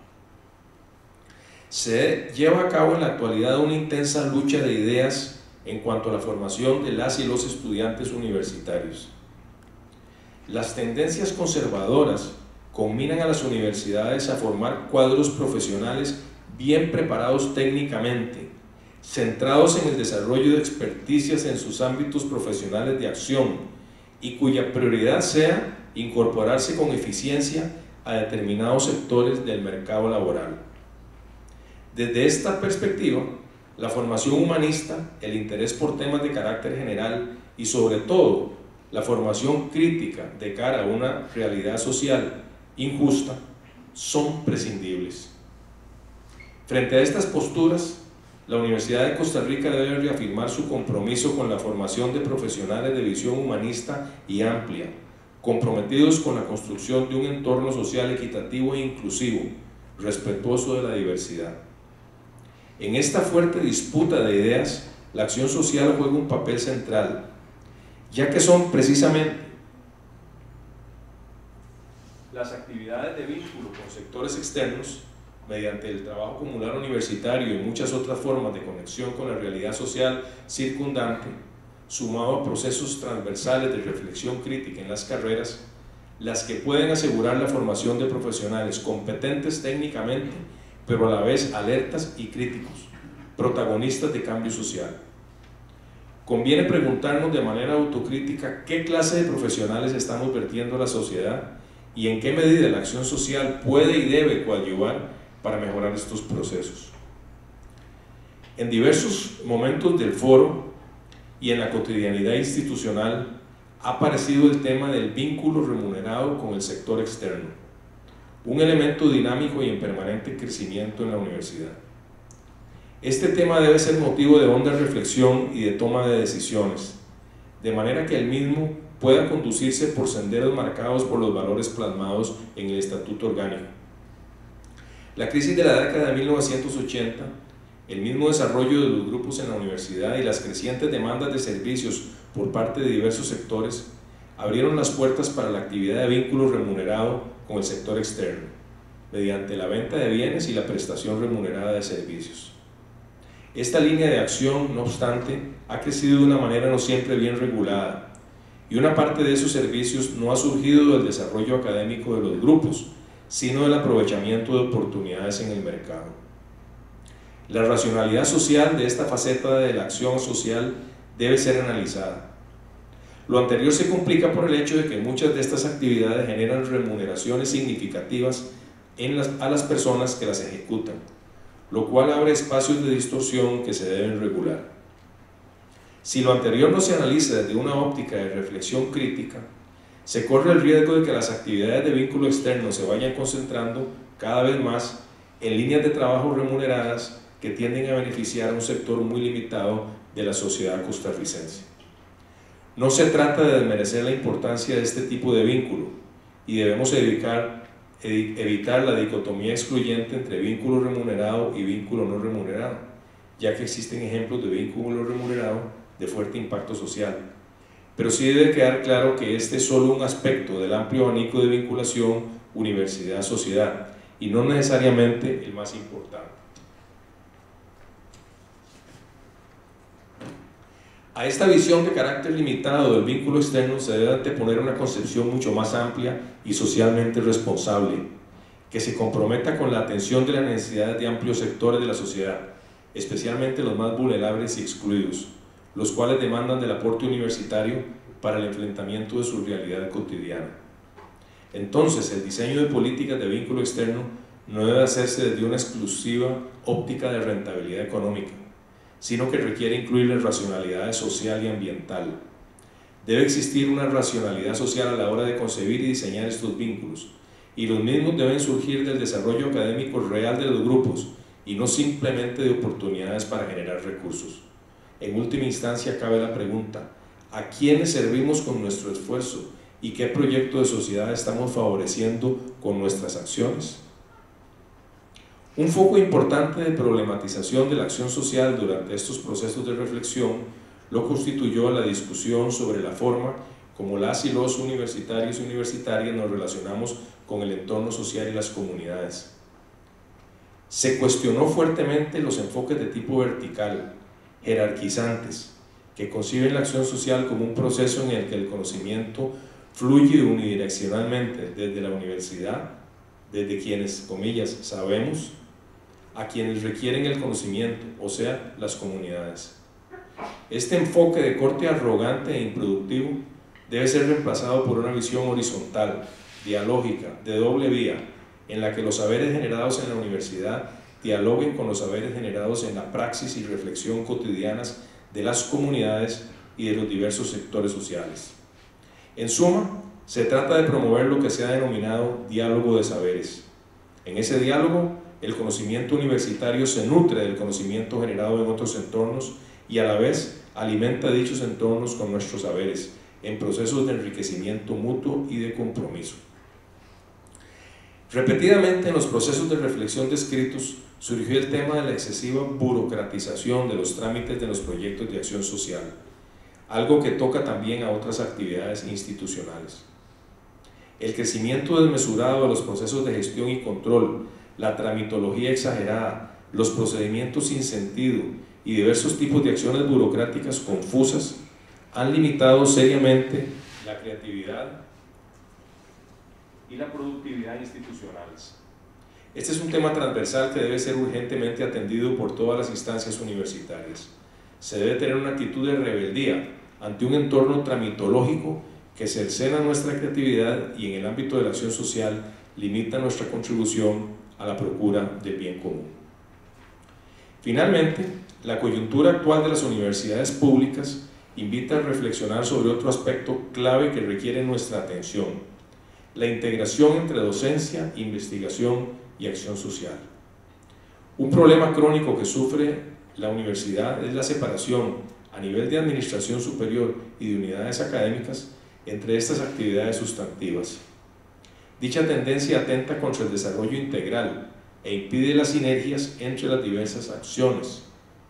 Se lleva a cabo en la actualidad una intensa lucha de ideas en cuanto a la formación de las y los estudiantes universitarios. Las tendencias conservadoras combinan a las universidades a formar cuadros profesionales bien preparados técnicamente, centrados en el desarrollo de experticias en sus ámbitos profesionales de acción y cuya prioridad sea incorporarse con eficiencia a determinados sectores del mercado laboral. Desde esta perspectiva, la formación humanista, el interés por temas de carácter general y sobre todo la formación crítica de cara a una realidad social injusta son prescindibles. Frente a estas posturas, la Universidad de Costa Rica debe reafirmar su compromiso con la formación de profesionales de visión humanista y amplia, comprometidos con la construcción de un entorno social equitativo e inclusivo, respetuoso de la diversidad. En esta fuerte disputa de ideas, la acción social juega un papel central, ya que son precisamente las actividades de vínculo con sectores externos, mediante el trabajo comunal universitario y muchas otras formas de conexión con la realidad social circundante, sumado a procesos transversales de reflexión crítica en las carreras, las que pueden asegurar la formación de profesionales competentes técnicamente, pero a la vez alertas y críticos, protagonistas de cambio social. Conviene preguntarnos de manera autocrítica qué clase de profesionales estamos vertiendo a la sociedad y en qué medida la acción social puede y debe coadyuvar para mejorar estos procesos. En diversos momentos del foro y en la cotidianidad institucional ha aparecido el tema del vínculo remunerado con el sector externo, un elemento dinámico y en permanente crecimiento en la universidad. Este tema debe ser motivo de honda reflexión y de toma de decisiones, de manera que el mismo pueda conducirse por senderos marcados por los valores plasmados en el Estatuto Orgánico. La crisis de la década de mil novecientos ochenta, el mismo desarrollo de los grupos en la universidad y las crecientes demandas de servicios por parte de diversos sectores abrieron las puertas para la actividad de vínculo remunerado con el sector externo, mediante la venta de bienes y la prestación remunerada de servicios. Esta línea de acción, no obstante, ha crecido de una manera no siempre bien regulada, y una parte de esos servicios no ha surgido del desarrollo académico de los grupos, sino del aprovechamiento de oportunidades en el mercado. La racionalidad social de esta faceta de la acción social debe ser analizada. Lo anterior se complica por el hecho de que muchas de estas actividades generan remuneraciones significativas en las, a las personas que las ejecutan, lo cual abre espacios de distorsión que se deben regular. Si lo anterior no se analiza desde una óptica de reflexión crítica, se corre el riesgo de que las actividades de vínculo externo se vayan concentrando cada vez más en líneas de trabajo remuneradas que tienden a beneficiar a un sector muy limitado de la sociedad costarricense. No se trata de desmerecer la importancia de este tipo de vínculo y debemos evitar, evitar la dicotomía excluyente entre vínculo remunerado y vínculo no remunerado, ya que existen ejemplos de vínculo remunerado de fuerte impacto social. Pero sí debe quedar claro que este es solo un aspecto del amplio abanico de vinculación universidad-sociedad y no necesariamente el más importante. A esta visión de carácter limitado del vínculo externo se debe anteponer una concepción mucho más amplia y socialmente responsable, que se comprometa con la atención de las necesidades de amplios sectores de la sociedad, especialmente los más vulnerables y excluidos, los cuales demandan del aporte universitario para el enfrentamiento de su realidad cotidiana. Entonces, el diseño de políticas de vínculo externo no debe hacerse desde una exclusiva óptica de rentabilidad económica, sino que requiere incluir la racionalidad social y ambiental. Debe existir una racionalidad social a la hora de concebir y diseñar estos vínculos, y los mismos deben surgir del desarrollo académico real de los grupos, y no simplemente de oportunidades para generar recursos. En última instancia cabe la pregunta: ¿a quiénes servimos con nuestro esfuerzo y qué proyecto de sociedad estamos favoreciendo con nuestras acciones? Un foco importante de problematización de la acción social durante estos procesos de reflexión lo constituyó la discusión sobre la forma como las y los universitarios y universitarias nos relacionamos con el entorno social y las comunidades. Se cuestionó fuertemente los enfoques de tipo vertical, jerarquizantes, que conciben la acción social como un proceso en el que el conocimiento fluye unidireccionalmente desde la universidad, desde quienes, comillas, sabemos, a quienes requieren el conocimiento, o sea, las comunidades. Este enfoque de corte arrogante e improductivo debe ser reemplazado por una visión horizontal, dialógica, de doble vía, en la que los saberes generados en la universidad dialoguen con los saberes generados en la praxis y reflexión cotidianas de las comunidades y de los diversos sectores sociales. En suma, se trata de promover lo que se ha denominado diálogo de saberes. En ese diálogo, el conocimiento universitario se nutre del conocimiento generado en otros entornos y a la vez alimenta dichos entornos con nuestros saberes, en procesos de enriquecimiento mutuo y de compromiso. Repetidamente en los procesos de reflexión descritos surgió el tema de la excesiva burocratización de los trámites de los proyectos de acción social, algo que toca también a otras actividades institucionales. El crecimiento desmesurado de los procesos de gestión y control, la tramitología exagerada, los procedimientos sin sentido y diversos tipos de acciones burocráticas confusas han limitado seriamente la creatividad y la productividad institucionales. Este es un tema transversal que debe ser urgentemente atendido por todas las instancias universitarias. Se debe tener una actitud de rebeldía ante un entorno tramitológico que cercena nuestra creatividad y en el ámbito de la acción social limita nuestra contribución a la procura del bien común. Finalmente, la coyuntura actual de las universidades públicas invita a reflexionar sobre otro aspecto clave que requiere nuestra atención: la integración entre docencia, investigación y acción social. Un problema crónico que sufre la universidad es la separación a nivel de administración superior y de unidades académicas entre estas actividades sustantivas. Dicha tendencia atenta contra el desarrollo integral e impide las sinergias entre las diversas acciones.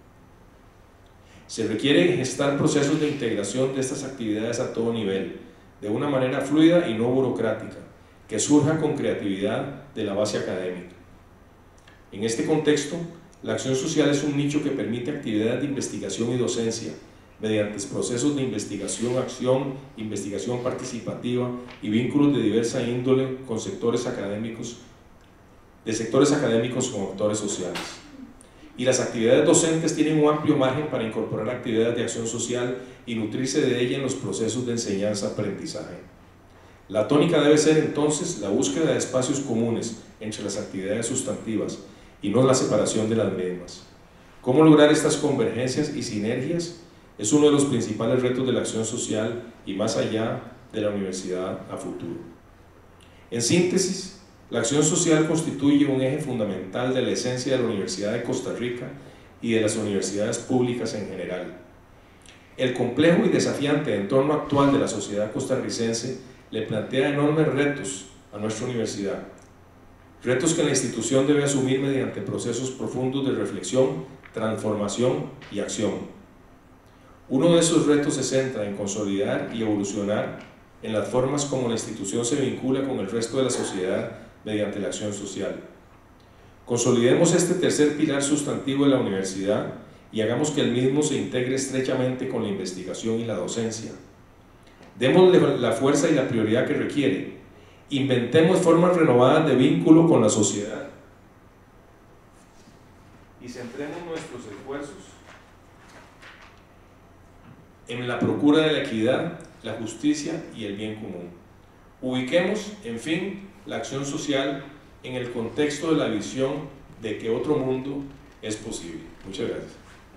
Se requiere gestar procesos de integración de estas actividades a todo nivel, de una manera fluida y no burocrática, que surja con creatividad de la base académica. En este contexto, la acción social es un nicho que permite actividades de investigación y docencia, mediante procesos de investigación, acción, investigación participativa y vínculos de diversa índole con sectores académicos, de sectores académicos con actores sociales. Y las actividades docentes tienen un amplio margen para incorporar actividades de acción social y nutrirse de ella en los procesos de enseñanza-aprendizaje. La tónica debe ser entonces la búsqueda de espacios comunes entre las actividades sustantivas y no la separación de las mismas. ¿Cómo lograr estas convergencias y sinergias? Es uno de los principales retos de la acción social y más allá de la universidad a futuro. En síntesis, la acción social constituye un eje fundamental de la esencia de la Universidad de Costa Rica y de las universidades públicas en general. El complejo y desafiante entorno actual de la sociedad costarricense le plantea enormes retos a nuestra universidad, retos que la institución debe asumir mediante procesos profundos de reflexión, transformación y acción. Uno de esos retos se centra en consolidar y evolucionar en las formas como la institución se vincula con el resto de la sociedad mediante la acción social. Consolidemos este tercer pilar sustantivo de la universidad y hagamos que el mismo se integre estrechamente con la investigación y la docencia. Démosle la fuerza y la prioridad que requiere. Inventemos formas renovadas de vínculo con la sociedad y centremos nuestros esfuerzos en la procura de la equidad, la justicia y el bien común. Ubiquemos, en fin, la acción social en el contexto de la visión de que otro mundo es posible. Muchas gracias.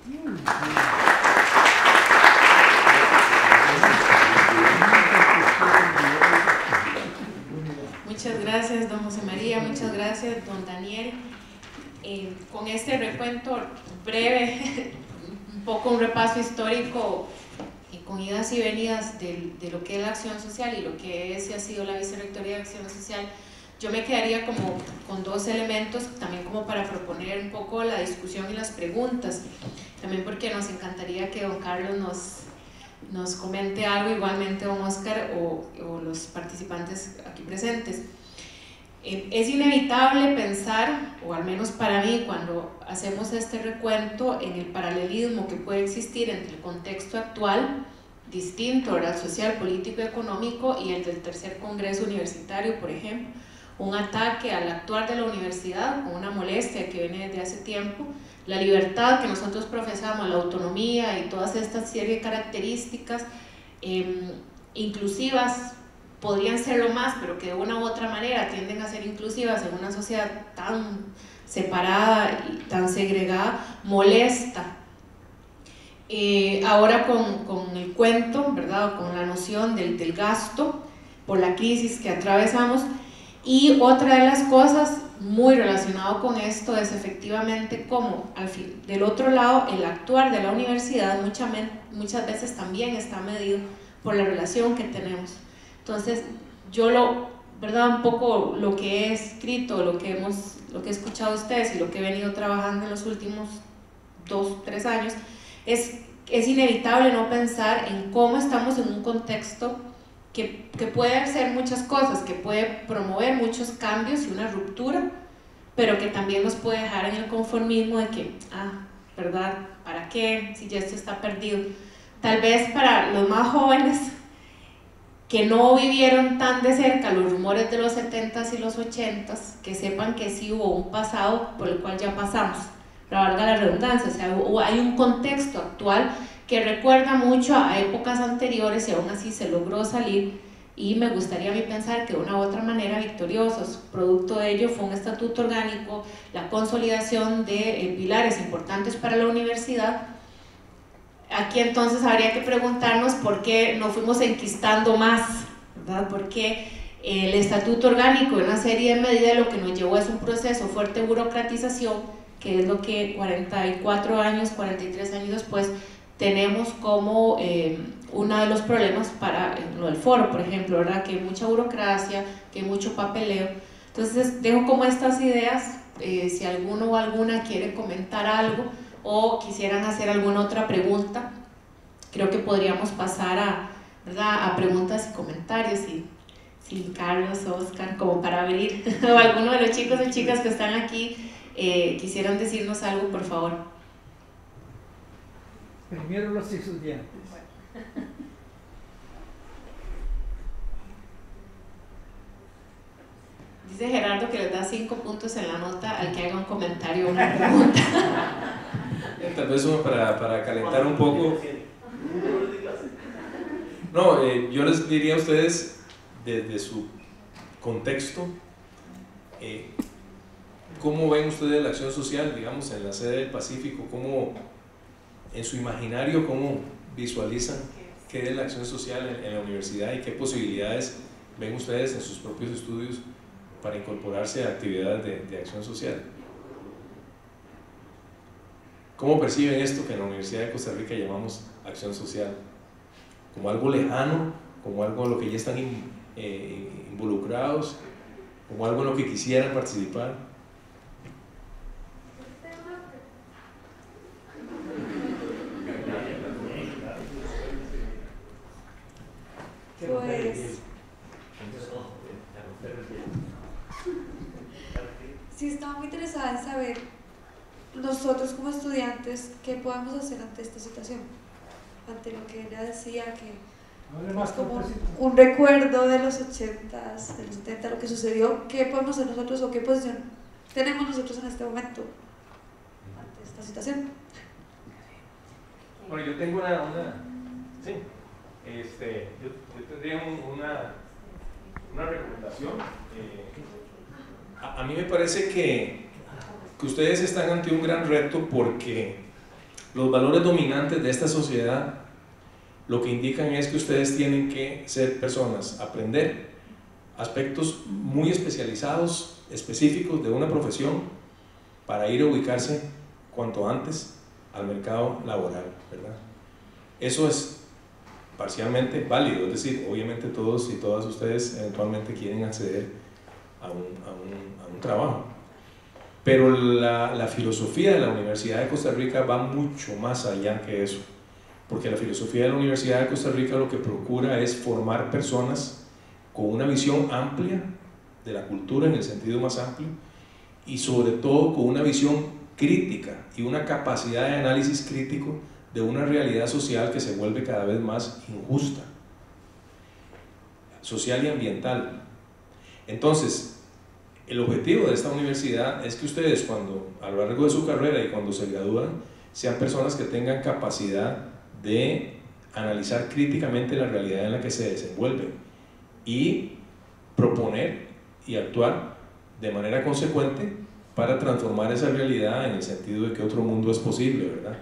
Muchas gracias, don José María, muchas gracias, don Daniel. Eh, con este recuento breve, un poco un repaso histórico eh, con idas y venidas de, de lo que es la acción social y lo que es y ha sido la Vicerrectoría de Acción Social, yo me quedaría como con dos elementos también como para proponer un poco la discusión y las preguntas, también porque nos encantaría que don Carlos nos, nos comente algo, igualmente don Oscar o, o los participantes aquí presentes. Eh, es inevitable pensar, o al menos para mí, cuando hacemos este recuento, en el paralelismo que puede existir entre el contexto actual, distinto, ¿verdad?, social, político, económico, y el del tercer congreso universitario, por ejemplo, un ataque al actuar de la universidad, con una molestia que viene desde hace tiempo, la libertad que nosotros profesamos, la autonomía y todas estas serie de características eh, inclusivas, podrían serlo más, pero que de una u otra manera tienden a ser inclusivas en una sociedad tan separada y tan segregada, molesta. eh, ahora con, con el cuento, ¿verdad? Con la noción del, del gasto por la crisis que atravesamos. Y otra de las cosas muy relacionado con esto es efectivamente cómo al fin, del otro lado el actuar de la universidad muchas, muchas veces también está medido por la relación que tenemos. Entonces yo lo, ¿verdad? Un poco lo que he escrito, lo que, hemos, lo que he escuchado de ustedes y lo que he venido trabajando en los últimos dos, tres años es, es inevitable no pensar en cómo estamos en un contexto Que, que puede hacer muchas cosas, que puede promover muchos cambios y una ruptura, pero que también nos puede dejar en el conformismo de que, ah, ¿verdad? ¿Para qué? Si ya esto está perdido. Tal vez para los más jóvenes que no vivieron tan de cerca los rumores de los setentas y los ochentas, que sepan que sí hubo un pasado por el cual ya pasamos, para valga la redundancia, o sea, hay un contexto actual que recuerda mucho a épocas anteriores y aún así se logró salir, y me gustaría a mí pensar que de una u otra manera victoriosos. Producto de ello fue un estatuto orgánico, la consolidación de eh, pilares importantes para la universidad. Aquí entonces habría que preguntarnos por qué no fuimos enquistando más, ¿verdad? Porque el estatuto orgánico y una serie de medidas lo que nos llevó es un proceso fuerte de burocratización, que es lo que cuarenta y cuatro años, cuarenta y tres años después tenemos como eh, uno de los problemas para eh, lo del foro, por ejemplo, ¿verdad? Que hay mucha burocracia, que hay mucho papeleo. Entonces dejo como estas ideas, eh, si alguno o alguna quiere comentar algo o quisieran hacer alguna otra pregunta, creo que podríamos pasar a, ¿verdad? A preguntas y comentarios, y si Carlos o Oscar, como para abrir, o alguno de los chicos o chicas que están aquí eh, quisieran decirnos algo, por favor. Primero los estudiantes. Dice Gerardo que les da cinco puntos en la nota al que haga un comentario o una pregunta. Tal vez uno para, para calentar un poco. No, eh, yo les diría a ustedes, desde su contexto, eh, ¿cómo ven ustedes la acción social, digamos, en la sede del Pacífico? ¿Cómo, en su imaginario, cómo visualizan qué es la acción social en, en la universidad y qué posibilidades ven ustedes en sus propios estudios para incorporarse a actividades de, de acción social? ¿Cómo perciben esto que en la Universidad de Costa Rica llamamos acción social? ¿Como algo lejano? ¿Como algo en lo que ya están in, eh, involucrados? ¿Como algo en lo que quisieran participar? Pues sí, estaba muy interesada en saber nosotros como estudiantes qué podemos hacer ante esta situación, ante lo que ella decía, que es como un recuerdo de los ochentas, de los setenta, lo que sucedió. ¿Qué podemos hacer nosotros o qué posición tenemos nosotros en este momento ante esta situación? Bueno, yo tengo una, una sí, este, yo, yo tendría un, una, una recomendación. Eh, a, a mí me parece que, que ustedes están ante un gran reto, porque los valores dominantes de esta sociedad lo que indican es que ustedes tienen que ser personas, aprender aspectos muy especializados, específicos de una profesión, para ir a ubicarse cuanto antes al mercado laboral, ¿verdad? Eso es parcialmente válido, es decir, obviamente todos y todas ustedes eventualmente quieren acceder a un, a un, a un trabajo, pero la, la filosofía de la Universidad de Costa Rica va mucho más allá que eso, porque la filosofía de la Universidad de Costa Rica lo que procura es formar personas con una visión amplia de la cultura en el sentido más amplio, y sobre todo con una visión crítica y una capacidad de análisis crítico de una realidad social que se vuelve cada vez más injusta, social y ambiental. Entonces, el objetivo de esta universidad es que ustedes, cuando a lo largo de su carrera y cuando se gradúan, sean personas que tengan capacidad de analizar críticamente la realidad en la que se desenvuelven y proponer y actuar de manera consecuente para transformar esa realidad en el sentido de que otro mundo es posible, ¿verdad?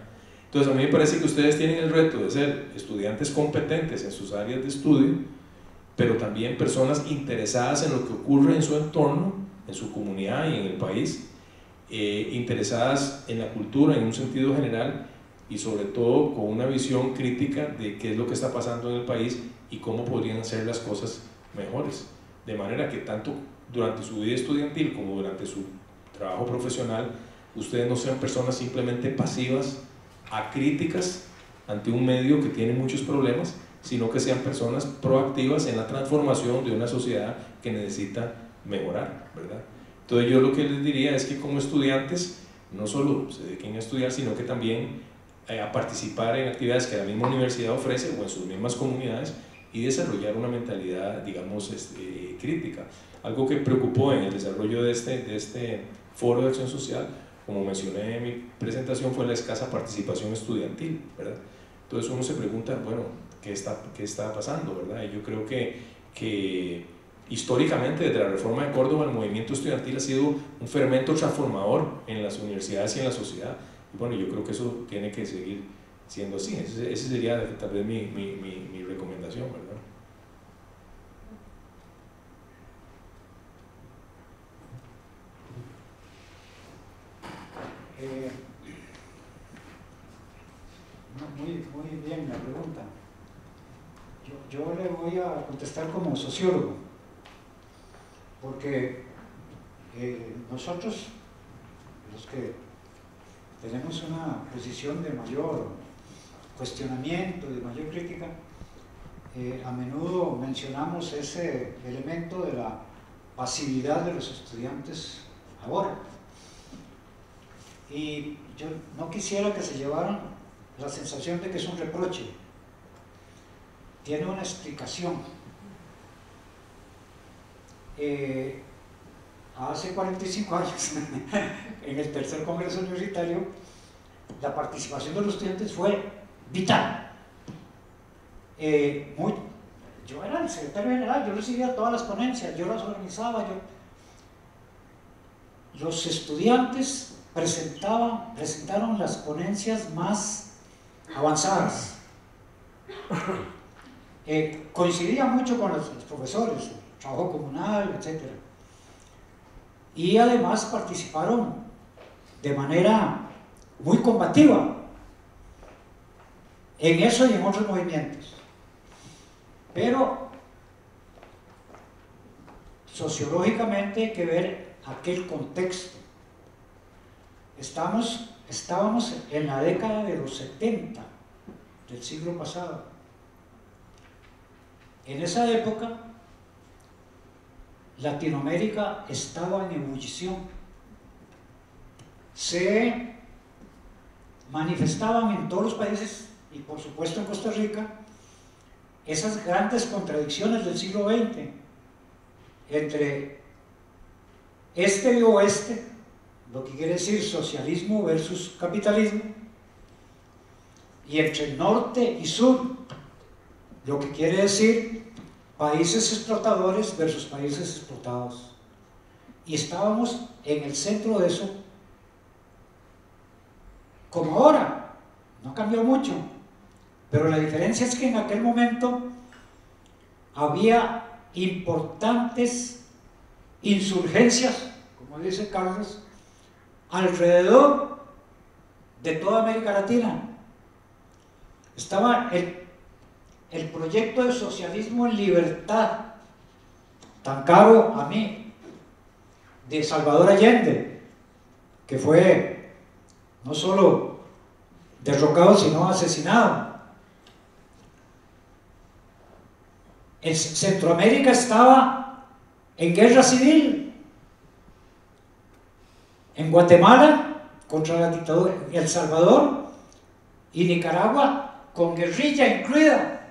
Entonces a mí me parece que ustedes tienen el reto de ser estudiantes competentes en sus áreas de estudio, pero también personas interesadas en lo que ocurre en su entorno, en su comunidad y en el país, eh, interesadas en la cultura en un sentido general y sobre todo con una visión crítica de qué es lo que está pasando en el país y cómo podrían ser las cosas mejores. De manera que tanto durante su vida estudiantil como durante su trabajo profesional, ustedes no sean personas simplemente pasivas, acríticas ante un medio que tiene muchos problemas, sino que sean personas proactivas en la transformación de una sociedad que necesita mejorar, ¿verdad? Entonces yo lo que les diría es que como estudiantes no solo se dediquen a estudiar, sino que también eh, a participar en actividades que la misma universidad ofrece o en sus mismas comunidades y desarrollar una mentalidad, digamos, este, crítica. Algo que preocupó en el desarrollo de este, de este foro de acción social, como mencioné en mi presentación, fue la escasa participación estudiantil, ¿verdad? Entonces uno se pregunta, bueno, ¿qué está, qué está pasando, verdad? Y yo creo que, que históricamente desde la reforma de Córdoba el movimiento estudiantil ha sido un fermento transformador en las universidades y en la sociedad. Y bueno, yo creo que eso tiene que seguir siendo así. Esa ese sería tal vez mi, mi, mi, mi recomendación, ¿verdad? Eh, no, muy, muy bien la pregunta. Yo, yo le voy a contestar como sociólogo, porque eh, nosotros, los que tenemos una posición de mayor cuestionamiento, de mayor crítica, eh, a menudo mencionamos ese elemento de la pasividad de los estudiantes ahora. Y yo no quisiera que se llevaran la sensación de que es un reproche. Tiene una explicación. Eh, hace cuarenta y cinco años, en el tercer congreso universitario, la participación de los estudiantes fue vital. Eh, muy, yo era el secretario general, yo recibía todas las ponencias, yo las organizaba. Yo. Los estudiantes presentaban, presentaron las ponencias más avanzadas. Eh, coincidía mucho con los, los profesores, trabajo comunal, etcétera. Y además participaron de manera muy combativa en eso y en otros movimientos. Pero sociológicamente hay que ver aquel contexto. Estamos, estábamos en la década de los setenta del siglo pasado. En esa época, Latinoamérica estaba en ebullición. Se manifestaban en todos los países, y por supuesto en Costa Rica, esas grandes contradicciones del siglo veinte entre este y oeste, lo que quiere decir socialismo versus capitalismo, y entre norte y sur, lo que quiere decir países explotadores versus países explotados. Y estábamos en el centro de eso, como ahora. No cambió mucho, pero la diferencia es que en aquel momento había importantes insurgencias, como dice Carlos, alrededor de toda América Latina. Estaba el, el proyecto de socialismo en libertad, tan caro a mí, de Salvador Allende, que fue no solo derrocado, sino asesinado. En Centroamérica estaba en guerra civil. En Guatemala, contra la dictadura, El Salvador y Nicaragua, con guerrilla incluida.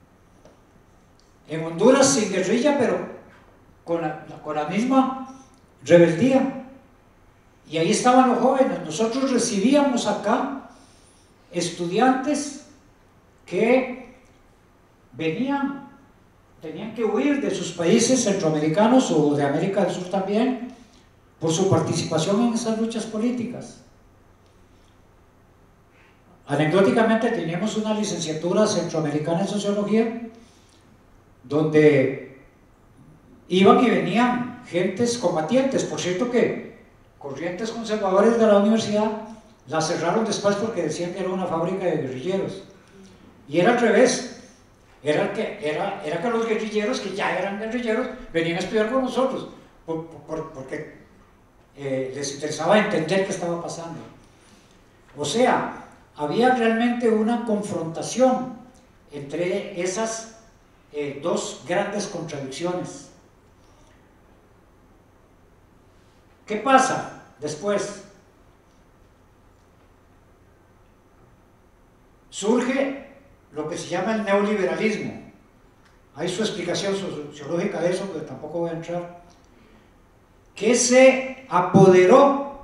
En Honduras sin guerrilla, pero con la, con la misma rebeldía. Y ahí estaban los jóvenes. Nosotros recibíamos acá estudiantes que venían, tenían que huir de sus países centroamericanos o de América del Sur también, por su participación en esas luchas políticas. Anecdóticamente teníamos una licenciatura centroamericana en sociología donde iban y venían gentes combatientes. Por cierto que corrientes conservadores de la universidad la cerraron después porque decían que era una fábrica de guerrilleros. Y era al revés, era que, era, era que los guerrilleros, que ya eran guerrilleros, venían a estudiar con nosotros, por, por, porque eh, les interesaba entender qué estaba pasando. O sea, había realmente una confrontación entre esas eh, dos grandes contradicciones. ¿Qué pasa después? Surge lo que se llama el neoliberalismo. Hay su explicación sociológica de eso, pero tampoco voy a entrar. Que se apoderó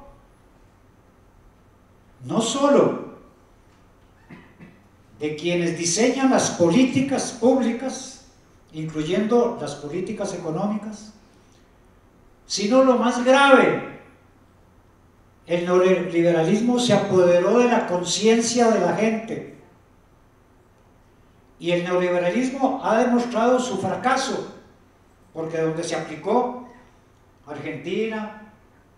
no solo de quienes diseñan las políticas públicas, incluyendo las políticas económicas, sino lo más grave, el neoliberalismo se apoderó de la conciencia de la gente. Y el neoliberalismo ha demostrado su fracaso, porque donde se aplicó, Argentina,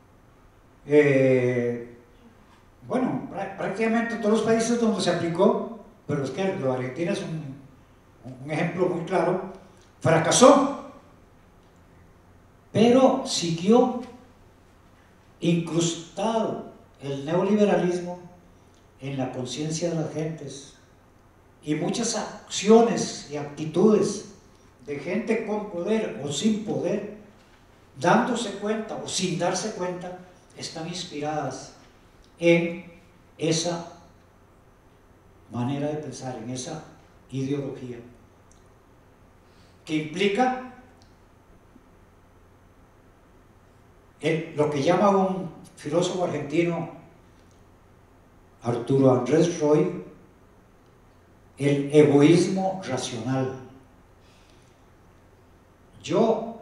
eh, bueno, prácticamente todos los países donde se aplicó, pero es que lo de Argentina es un, un ejemplo muy claro, fracasó, pero siguió incrustado el neoliberalismo en la conciencia de las gentes. Y muchas acciones y actitudes de gente con poder o sin poder, dándose cuenta o sin darse cuenta, están inspiradas en esa manera de pensar, en esa ideología, que implica el, lo que llama un filósofo argentino, Arturo Andrés Roy, el egoísmo racional. Yo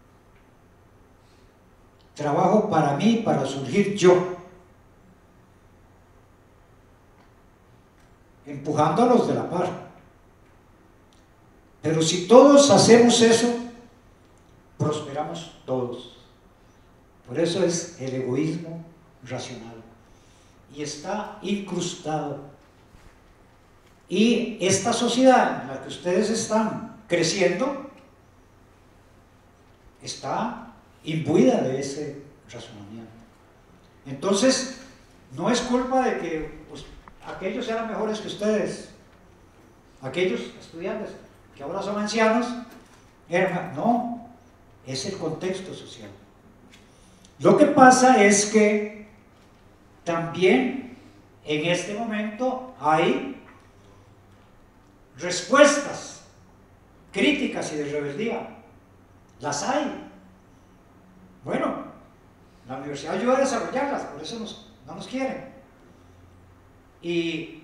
trabajo para mí, para surgir yo, empujando a los de la par. Pero si todos hacemos eso, prosperamos todos. Por eso es el egoísmo racional. Y está incrustado. Y esta sociedad en la que ustedes están creciendo está imbuida de ese razonamiento. Entonces, no es culpa de que pues, aquellos eran mejores que ustedes, aquellos estudiantes que ahora son ancianos, eran, no, es el contexto social. Lo que pasa es que también en este momento hay respuestas críticas y de rebeldía, las hay. Bueno, la universidad ayuda a desarrollarlas, por eso nos, no nos quieren. Y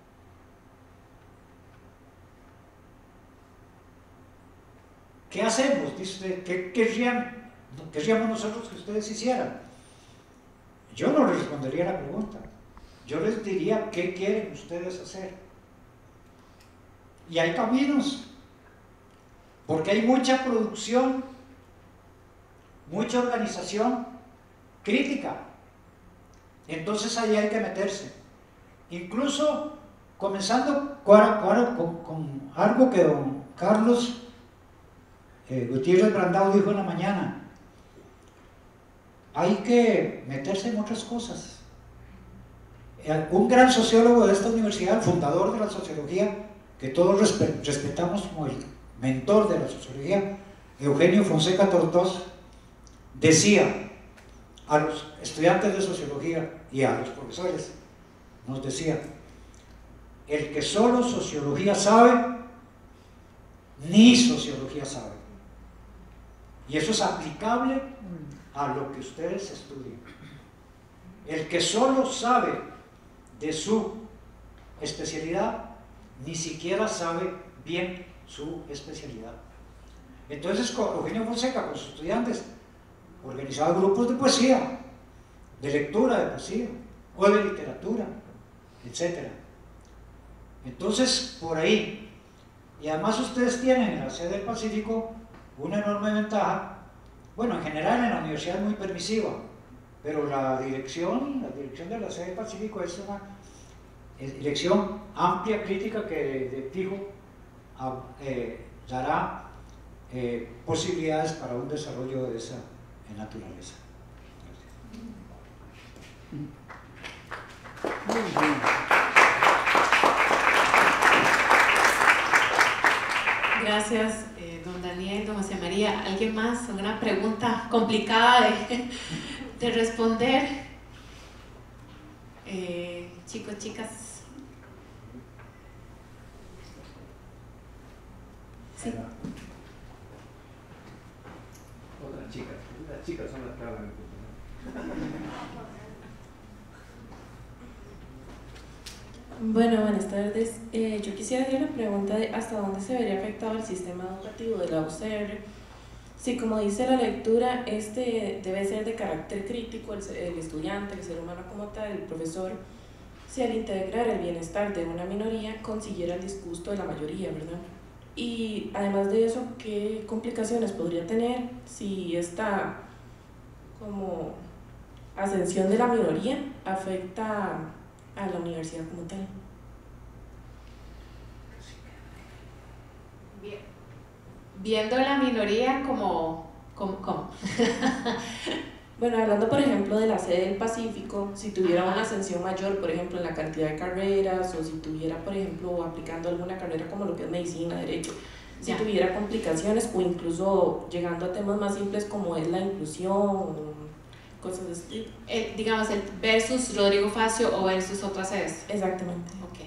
¿qué hacemos? Dice usted, ¿qué querrían, querríamos nosotros que ustedes hicieran? Yo no les respondería la pregunta. Yo les diría, ¿qué quieren ustedes hacer? Y hay caminos, porque hay mucha producción, mucha organización crítica. Entonces ahí hay que meterse. Incluso comenzando con, con, con algo que don Carlos eh, Gutiérrez Brandao dijo en la mañana. Hay que meterse en otras cosas. Un gran sociólogo de esta universidad, el fundador de la sociología, que todos respetamos como el mentor de la sociología, Eugenio Fonseca Tortos, decía a los estudiantes de sociología y a los profesores, nos decía, el que solo sociología sabe, ni sociología sabe. Y eso es aplicable a lo que ustedes estudian. El que solo sabe de su especialidad, ni siquiera sabe bien su especialidad. Entonces Eugenio Fonseca con sus estudiantes organizaba grupos de poesía, de lectura de poesía o de literatura, etcétera. Entonces, por ahí, y además ustedes tienen en la sede del Pacífico una enorme ventaja. Bueno, en general en la universidad es muy permisiva, pero la dirección, la dirección de la sede del Pacífico es una dirección amplia, crítica, que de fijo eh, dará eh, posibilidades para un desarrollo de esa naturaleza. Muy bien. Gracias, eh, don Daniel, don José María. ¿Alguien más? ¿Alguna pregunta complicada de, de responder? Eh, chicos, chicas. Sí. Otras chicas, las chicas son las que hablan. Bueno, buenas tardes. Eh, yo quisiera hacer una pregunta de hasta dónde se vería afectado el sistema educativo de la U C R. Si, como dice la lectura, este debe ser de carácter crítico, el, el estudiante, el ser humano como tal, el profesor, si al integrar el bienestar de una minoría consiguiera el disgusto de la mayoría, ¿verdad? Y además de eso, ¿qué complicaciones podría tener si esta como ascensión de la minoría afecta a la universidad como tal? Bien. Viendo la minoría como... como, como. Bueno, hablando por ejemplo de la sede del Pacífico, si tuviera una ascensión mayor, por ejemplo, en la cantidad de carreras, o si tuviera, por ejemplo, aplicando alguna carrera como lo que es medicina, derecho, si Ya. tuviera complicaciones o incluso llegando a temas más simples como es la inclusión, cosas de ese tipo. El, digamos, el versus Rodrigo Facio o versus otras sedes. Exactamente. Ok.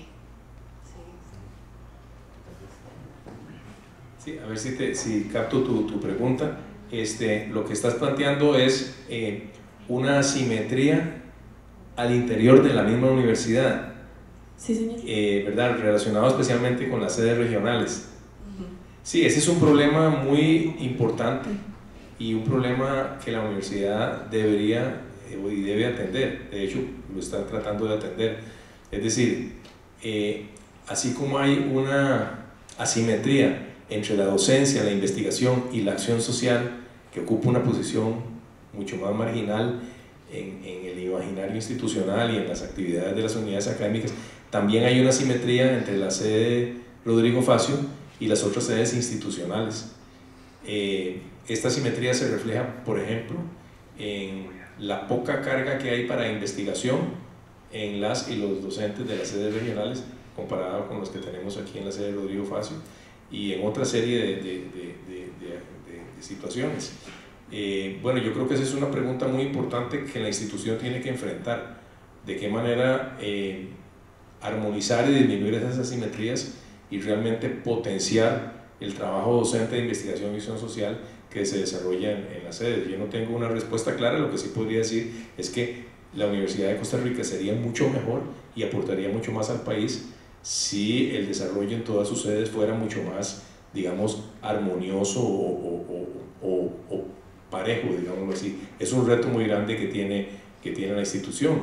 Sí, a ver si, te, si capto tu, tu pregunta. Este, lo que estás planteando es eh, una asimetría al interior de la misma universidad, Sí, señor. eh, ¿verdad? Relacionado especialmente con las sedes regionales. Uh-huh. Sí, ese es un problema muy importante y un problema que la universidad debería eh, y debe atender. De hecho, lo están tratando de atender. Es decir, eh, así como hay una asimetría entre la docencia, la investigación y la acción social, que ocupa una posición mucho más marginal en, en el imaginario institucional y en las actividades de las unidades académicas, también hay una asimetría entre la sede Rodrigo Facio y las otras sedes institucionales. Eh, esta asimetría se refleja, por ejemplo, en la poca carga que hay para investigación en las y los docentes de las sedes regionales comparado con los que tenemos aquí en la sede Rodrigo Facio y en otra serie de, de, de, de, de, de, de situaciones. Eh, bueno, yo creo que esa es una pregunta muy importante que la institución tiene que enfrentar. De qué manera eh, armonizar y disminuir esas asimetrías y realmente potenciar el trabajo docente de investigación y acción social que se desarrolla en, en las sedes. Yo no tengo una respuesta clara, lo que sí podría decir es que la Universidad de Costa Rica sería mucho mejor y aportaría mucho más al país si el desarrollo en todas sus sedes fuera mucho más, digamos, armonioso o, o, o, o, o parejo, digámoslo así. Es un reto muy grande que tiene, que tiene la institución.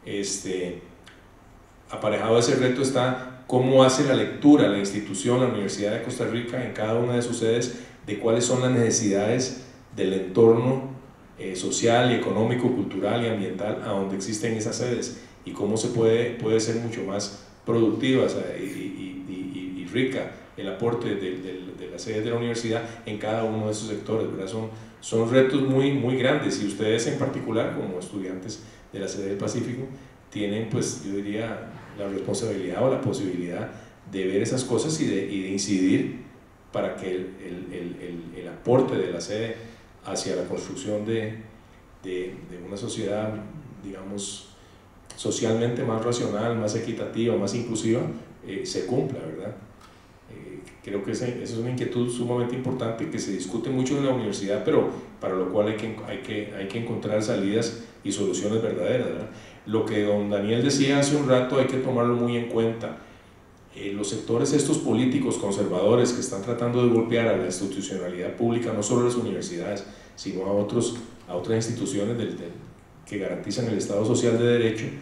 Este, aparejado a ese reto está cómo hace la lectura la institución, la Universidad de Costa Rica, en cada una de sus sedes, de cuáles son las necesidades del entorno eh, social y económico, cultural y ambiental a donde existen esas sedes y cómo se puede, puede ser mucho más productiva y, y, y, y rica el aporte de, de, de las sedes de la universidad en cada uno de esos sectores, ¿verdad? Son, son retos muy, muy grandes y ustedes en particular como estudiantes de la sede del Pacífico tienen, pues yo diría, la responsabilidad o la posibilidad de ver esas cosas y de, y de incidir para que el, el, el, el aporte de la sede hacia la construcción de, de, de una sociedad, digamos, socialmente más racional, más equitativa, más inclusiva, eh, se cumpla, ¿verdad? Eh, creo que esa, esa es una inquietud sumamente importante que se discute mucho en la universidad, pero para lo cual hay que, hay que, hay que encontrar salidas y soluciones verdaderas, ¿verdad? Lo que don Daniel decía hace un rato hay que tomarlo muy en cuenta. Eh, los sectores estos políticos conservadores que están tratando de golpear a la institucionalidad pública, no solo a las universidades, sino a, otros, a otras instituciones del, del, que garantizan el Estado Social de Derecho,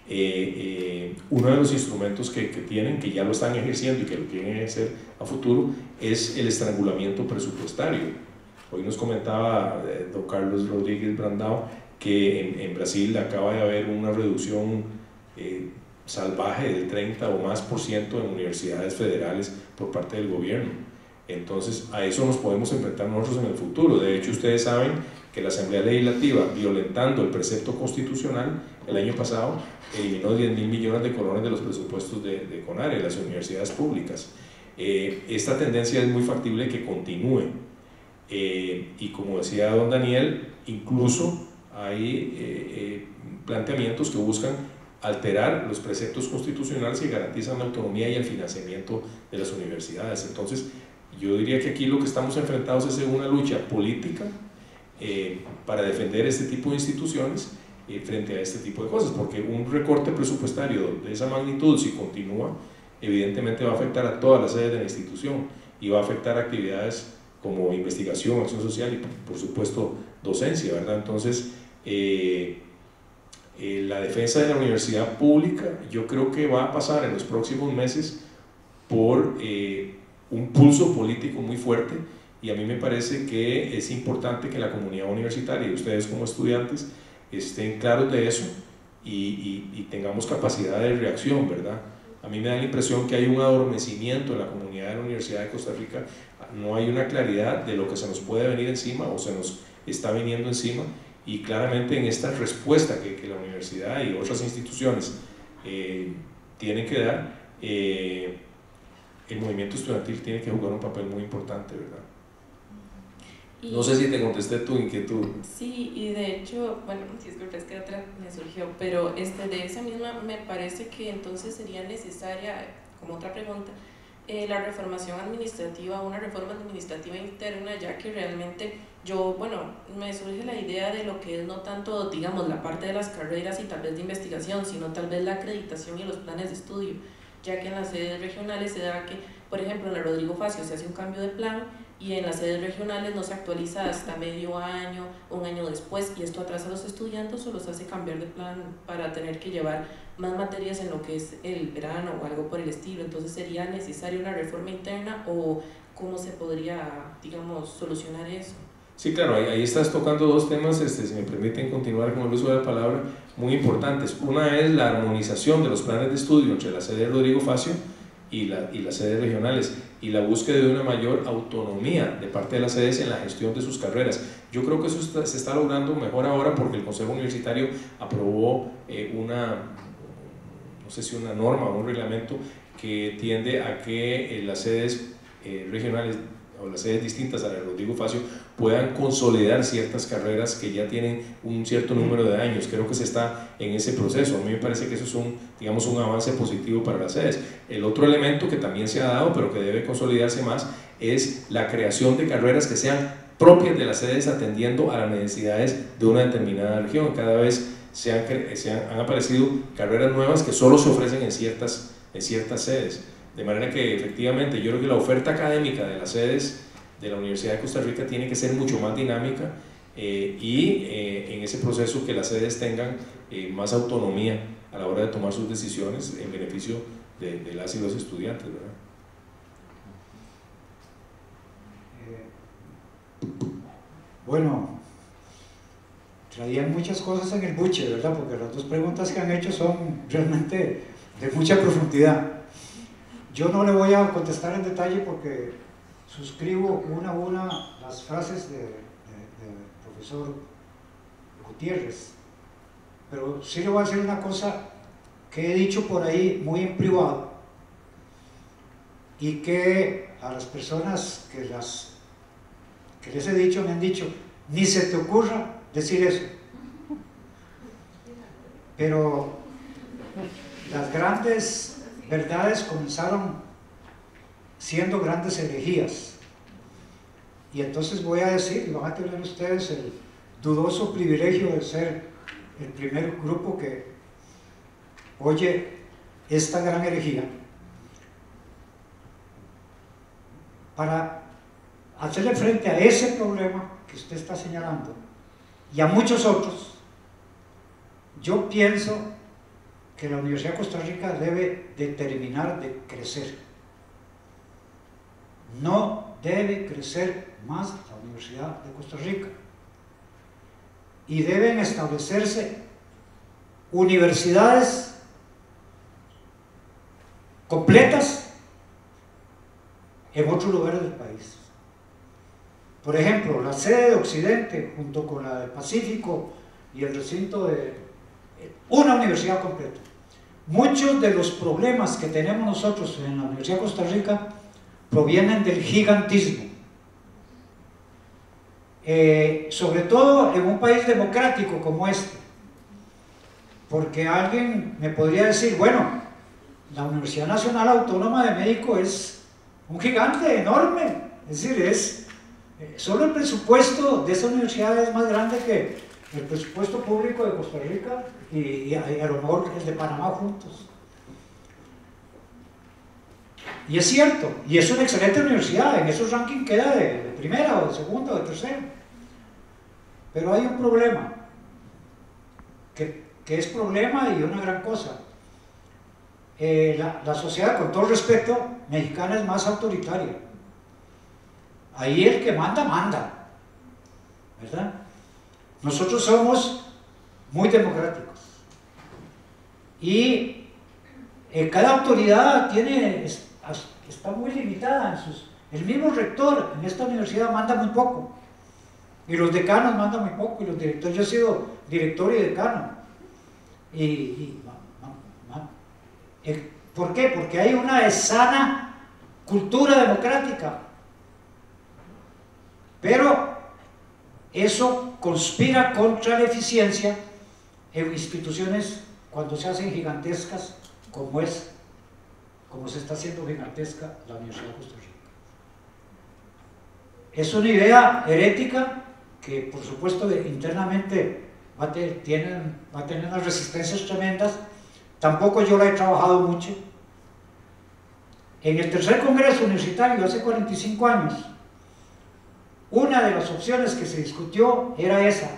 eh, eh, uno de los instrumentos que, que tienen, que ya lo están ejerciendo y que lo quieren ejercer a futuro, es el estrangulamiento presupuestario. Hoy nos comentaba eh, don Carlos Rodríguez Brandao que en, en Brasil acaba de haber una reducción eh, salvaje del treinta o más por ciento en universidades federales por parte del gobierno. Entonces a eso nos podemos enfrentar nosotros en el futuro. De hecho, ustedes saben que la Asamblea Legislativa, violentando el precepto constitucional, el año pasado eliminó diez mil millones de colones de los presupuestos de, de CONARE, las universidades públicas. Eh, esta tendencia es muy factible que continúe. Eh, y como decía don Daniel, incluso hay eh, eh, planteamientos que buscan alterar los preceptos constitucionales que garantizan la autonomía y el financiamiento de las universidades. Entonces, yo diría que aquí lo que estamos enfrentados es en una lucha política eh, para defender este tipo de instituciones eh, frente a este tipo de cosas, porque un recorte presupuestario de esa magnitud, si continúa, evidentemente va a afectar a todas las sedes de la institución y va a afectar actividades como investigación, acción social y por supuesto docencia, ¿verdad? Entonces, eh, eh, la defensa de la universidad pública yo creo que va a pasar en los próximos meses por eh, un pulso político muy fuerte, y a mí me parece que es importante que la comunidad universitaria y ustedes como estudiantes estén claros de eso y, y, y tengamos capacidad de reacción, ¿verdad? A mí me da la impresión que hay un adormecimiento en la comunidad de la Universidad de Costa Rica, no hay una claridad de lo que se nos puede venir encima o se nos está viniendo encima, y claramente en esta respuesta que, que la universidad y otras instituciones eh, tienen que dar, eh, el movimiento estudiantil tiene que jugar un papel muy importante, ¿verdad? Y no sé si te contesté tu inquietud. Sí, y de hecho, bueno, disculpe, es que otra me surgió, pero este, de esa misma me parece que entonces sería necesaria, como otra pregunta, eh, la reformación administrativa, una reforma administrativa interna, ya que realmente yo, bueno, me surge la idea de lo que es no tanto, digamos, la parte de las carreras y tal vez de investigación, sino tal vez la acreditación y los planes de estudio, ya que en las sedes regionales se da que, por ejemplo, en la Rodrigo Facio se hace un cambio de plan y en las sedes regionales no se actualiza hasta medio año, un año después, y esto atrasa a los estudiantes o los hace cambiar de plan para tener que llevar más materias en lo que es el verano o algo por el estilo. Entonces, ¿sería necesaria una reforma interna o cómo se podría, digamos, solucionar eso? Sí, claro, ahí, ahí estás tocando dos temas, este, si me permiten continuar con el uso de la palabra, muy importantes. Una es la armonización de los planes de estudio entre la sede de Rodrigo Facio y, la, y las sedes regionales, y la búsqueda de una mayor autonomía de parte de las sedes en la gestión de sus carreras. Yo creo que eso está, se está logrando mejor ahora porque el Consejo Universitario aprobó eh, una, no sé si una norma o un reglamento que tiende a que eh, las sedes eh, regionales o las sedes distintas a la de Rodrigo Facio puedan consolidar ciertas carreras que ya tienen un cierto número de años. Creo que se está en ese proceso. A mí me parece que eso es un, digamos, un avance positivo para las sedes. El otro elemento que también se ha dado, pero que debe consolidarse más, es la creación de carreras que sean propias de las sedes atendiendo a las necesidades de una determinada región. Cada vez se han, se han, han aparecido carreras nuevas que solo se ofrecen en ciertas, en ciertas sedes. De manera que efectivamente yo creo que la oferta académica de las sedes de la Universidad de Costa Rica tiene que ser mucho más dinámica eh, y eh, en ese proceso que las sedes tengan eh, más autonomía a la hora de tomar sus decisiones en beneficio de, de las y los estudiantes, ¿verdad? Eh, bueno, traían muchas cosas en el buche, ¿verdad? Porque las dos preguntas que han hecho son realmente de mucha profundidad. Yo no le voy a contestar en detalle porque suscribo una a una las frases del de, de profesor Gutiérrez, pero sí le voy a decir una cosa que he dicho por ahí muy en privado y que a las personas que, las, que les he dicho me han dicho, ni se te ocurra decir eso. Pero las grandes verdades comenzaron siendo grandes herejías, y entonces voy a decir, y van a tener ustedes el dudoso privilegio de ser el primer grupo que oye esta gran herejía. Para hacerle frente a ese problema que usted está señalando y a muchos otros, yo pienso que la Universidad de Costa Rica debe de terminar de crecer. No debe crecer más la Universidad de Costa Rica. Y deben establecerse universidades completas en otros lugares del país. Por ejemplo, la sede de Occidente junto con la del Pacífico y el recinto de una universidad completa. Muchos de los problemas que tenemos nosotros en la Universidad de Costa Rica provienen del gigantismo. Eh, sobre todo en un país democrático como este, porque alguien me podría decir, bueno, la Universidad Nacional Autónoma de México es un gigante enorme, es decir, es eh, solo el presupuesto de esa universidad es más grande que el presupuesto público de Costa Rica y, y, a, y a lo mejor el de Panamá juntos. Y es cierto, y es una excelente universidad, en esos rankings queda de, de primera o de segunda o de tercera. Pero hay un problema, que, que es problema y una gran cosa. Eh, la, la sociedad, con todo respeto, mexicana es más autoritaria. Ahí el que manda, manda, ¿verdad? Nosotros somos muy democráticos. Y eh, cada autoridad tiene... está muy limitada en sus... El mismo rector en esta universidad manda muy poco, y los decanos mandan muy poco, y los directores, yo he sido director y decano, y, y eh, ¿por qué? Porque hay una sana cultura democrática, pero eso conspira contra la eficiencia en instituciones cuando se hacen gigantescas como es como se está haciendo gigantesca la Universidad de Costa Rica. Es una idea herética que, por supuesto, internamente va a, te, tienen, va a tener unas resistencias tremendas. Tampoco yo la he trabajado mucho. En el tercer congreso universitario, hace cuarenta y cinco años, una de las opciones que se discutió era esa,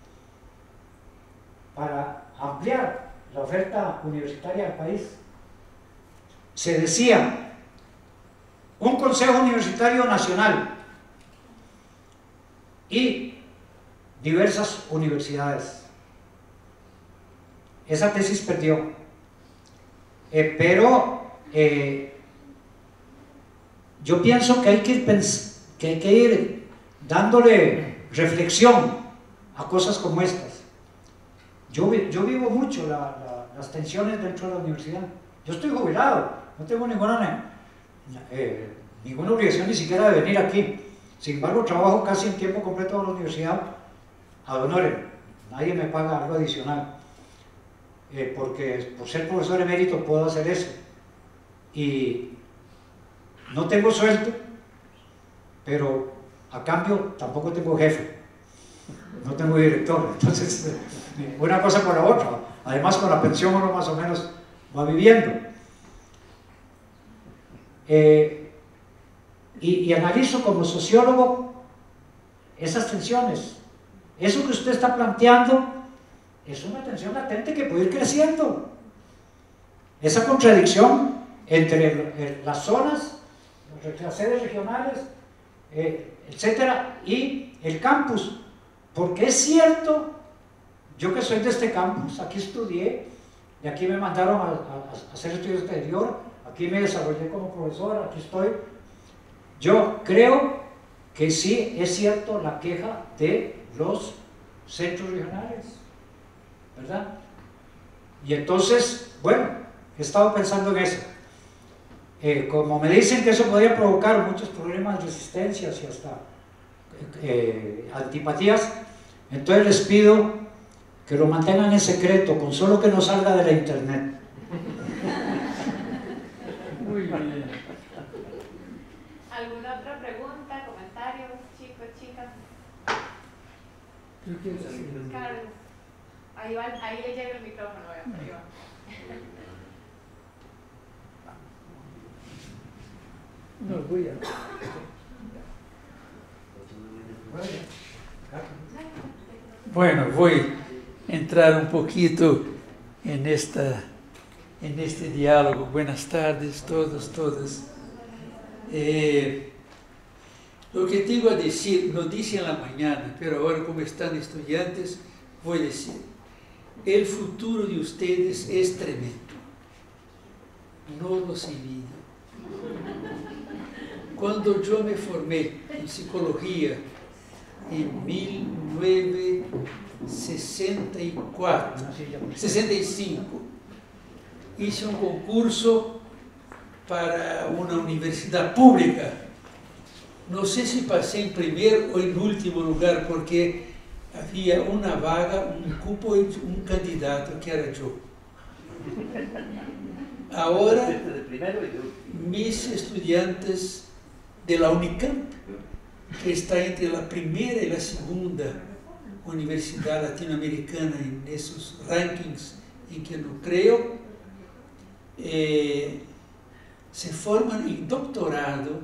para ampliar la oferta universitaria del país. Se decía, un consejo universitario nacional y diversas universidades. Esa tesis perdió, eh, pero eh, yo pienso que hay que, ir que hay que ir dándole reflexión a cosas como estas. Yo, yo vivo mucho la, la, las tensiones dentro de la universidad. Yo estoy jubilado, no tengo ninguna, eh, ninguna obligación ni siquiera de venir aquí. Sin embargo, trabajo casi en tiempo completo en la universidad ad honorem. Nadie me paga algo adicional, eh, porque por ser profesor emérito puedo hacer eso. Y no tengo sueldo, pero a cambio tampoco tengo jefe, no tengo director. Entonces, una cosa con la otra. Además, con la pensión uno más o menos va viviendo. Eh, y, y analizo como sociólogo esas tensiones. Eso que usted está planteando es una tensión latente que puede ir creciendo. Esa contradicción entre el, el, las zonas, las sedes regionales, eh, etcétera, y el campus. Porque es cierto, yo que soy de este campus, aquí estudié, y aquí me mandaron a, a, a hacer estudios exterior, aquí me desarrollé como profesor, aquí estoy. Yo creo que sí es cierto la queja de los centros regionales, ¿verdad? Y entonces, bueno, he estado pensando en eso. Eh, como me dicen que eso podría provocar muchos problemas, resistencias y hasta eh, antipatías, entonces les pido que lo mantengan en secreto, con solo que no salga de la internet. Muy bien. ¿Alguna otra pregunta, comentario, chicos, chicas? ¿Tú quieres decir? Carlos, ahí, va, ahí le llega el micrófono, ahí va. No, voy a... Bueno, voy a entrar un poquito en esta en este diálogo. Buenas tardes, todos, todas. Eh, lo que tengo a decir, no dije en la mañana, pero ahora como están estudiantes, voy a decir. El futuro de ustedes es tremendo. No los envidio. Cuando yo me formé en psicología en mil novecientos sesenta y cuatro, sesenta y cinco, hice un concurso para una universidad pública. No sé si pasé en primer o en último lugar, porque había una vaga, un cupo y un candidato que era yo. Ahora, mis estudiantes de la UNICAMP, que está entre la primera y la segunda universidad latinoamericana en esos rankings en que no creo, eh, se forman en doctorado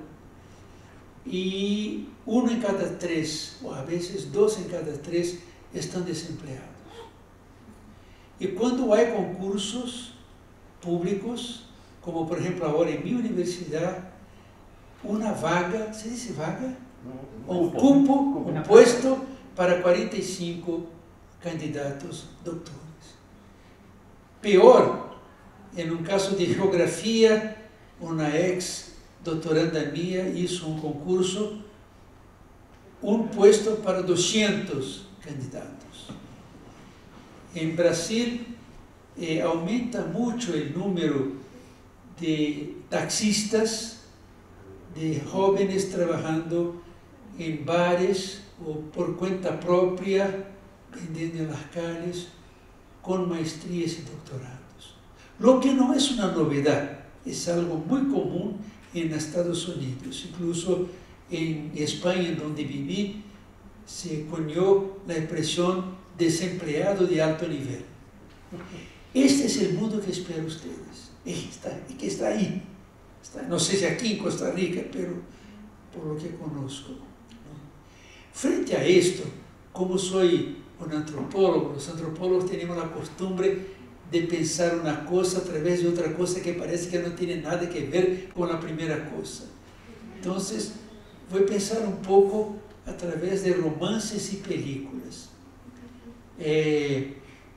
y uno en cada tres, o a veces dos en cada tres, están desempleados. Y cuando hay concursos públicos, como por ejemplo ahora en mi universidad, una vaga, ¿se dice vaga? O un cupo, un puesto para cuarenta y cinco candidatos doctores. Peor, en un caso de geografía, una ex doctoranda mía hizo un concurso, un puesto para doscientos candidatos. En Brasil eh, aumenta mucho el número de taxistas, de jóvenes trabajando en bares o por cuenta propia, vendiendo en las calles, con maestrías y doctorados. Lo que no es una novedad, es algo muy común en Estados Unidos. Incluso en España, en donde viví, se acuñó la expresión desempleado de alto nivel. Este es el mundo que esperan ustedes, está, y que está ahí. Está, no sé si aquí en Costa Rica, pero por lo que conozco. Frente a esto, como soy un antropólogo, los antropólogos tenemos la costumbre de pensar una cosa a través de otra cosa que parece que no tiene nada que ver con la primera cosa. Entonces, voy a pensar un poco a través de romances y películas. Eh,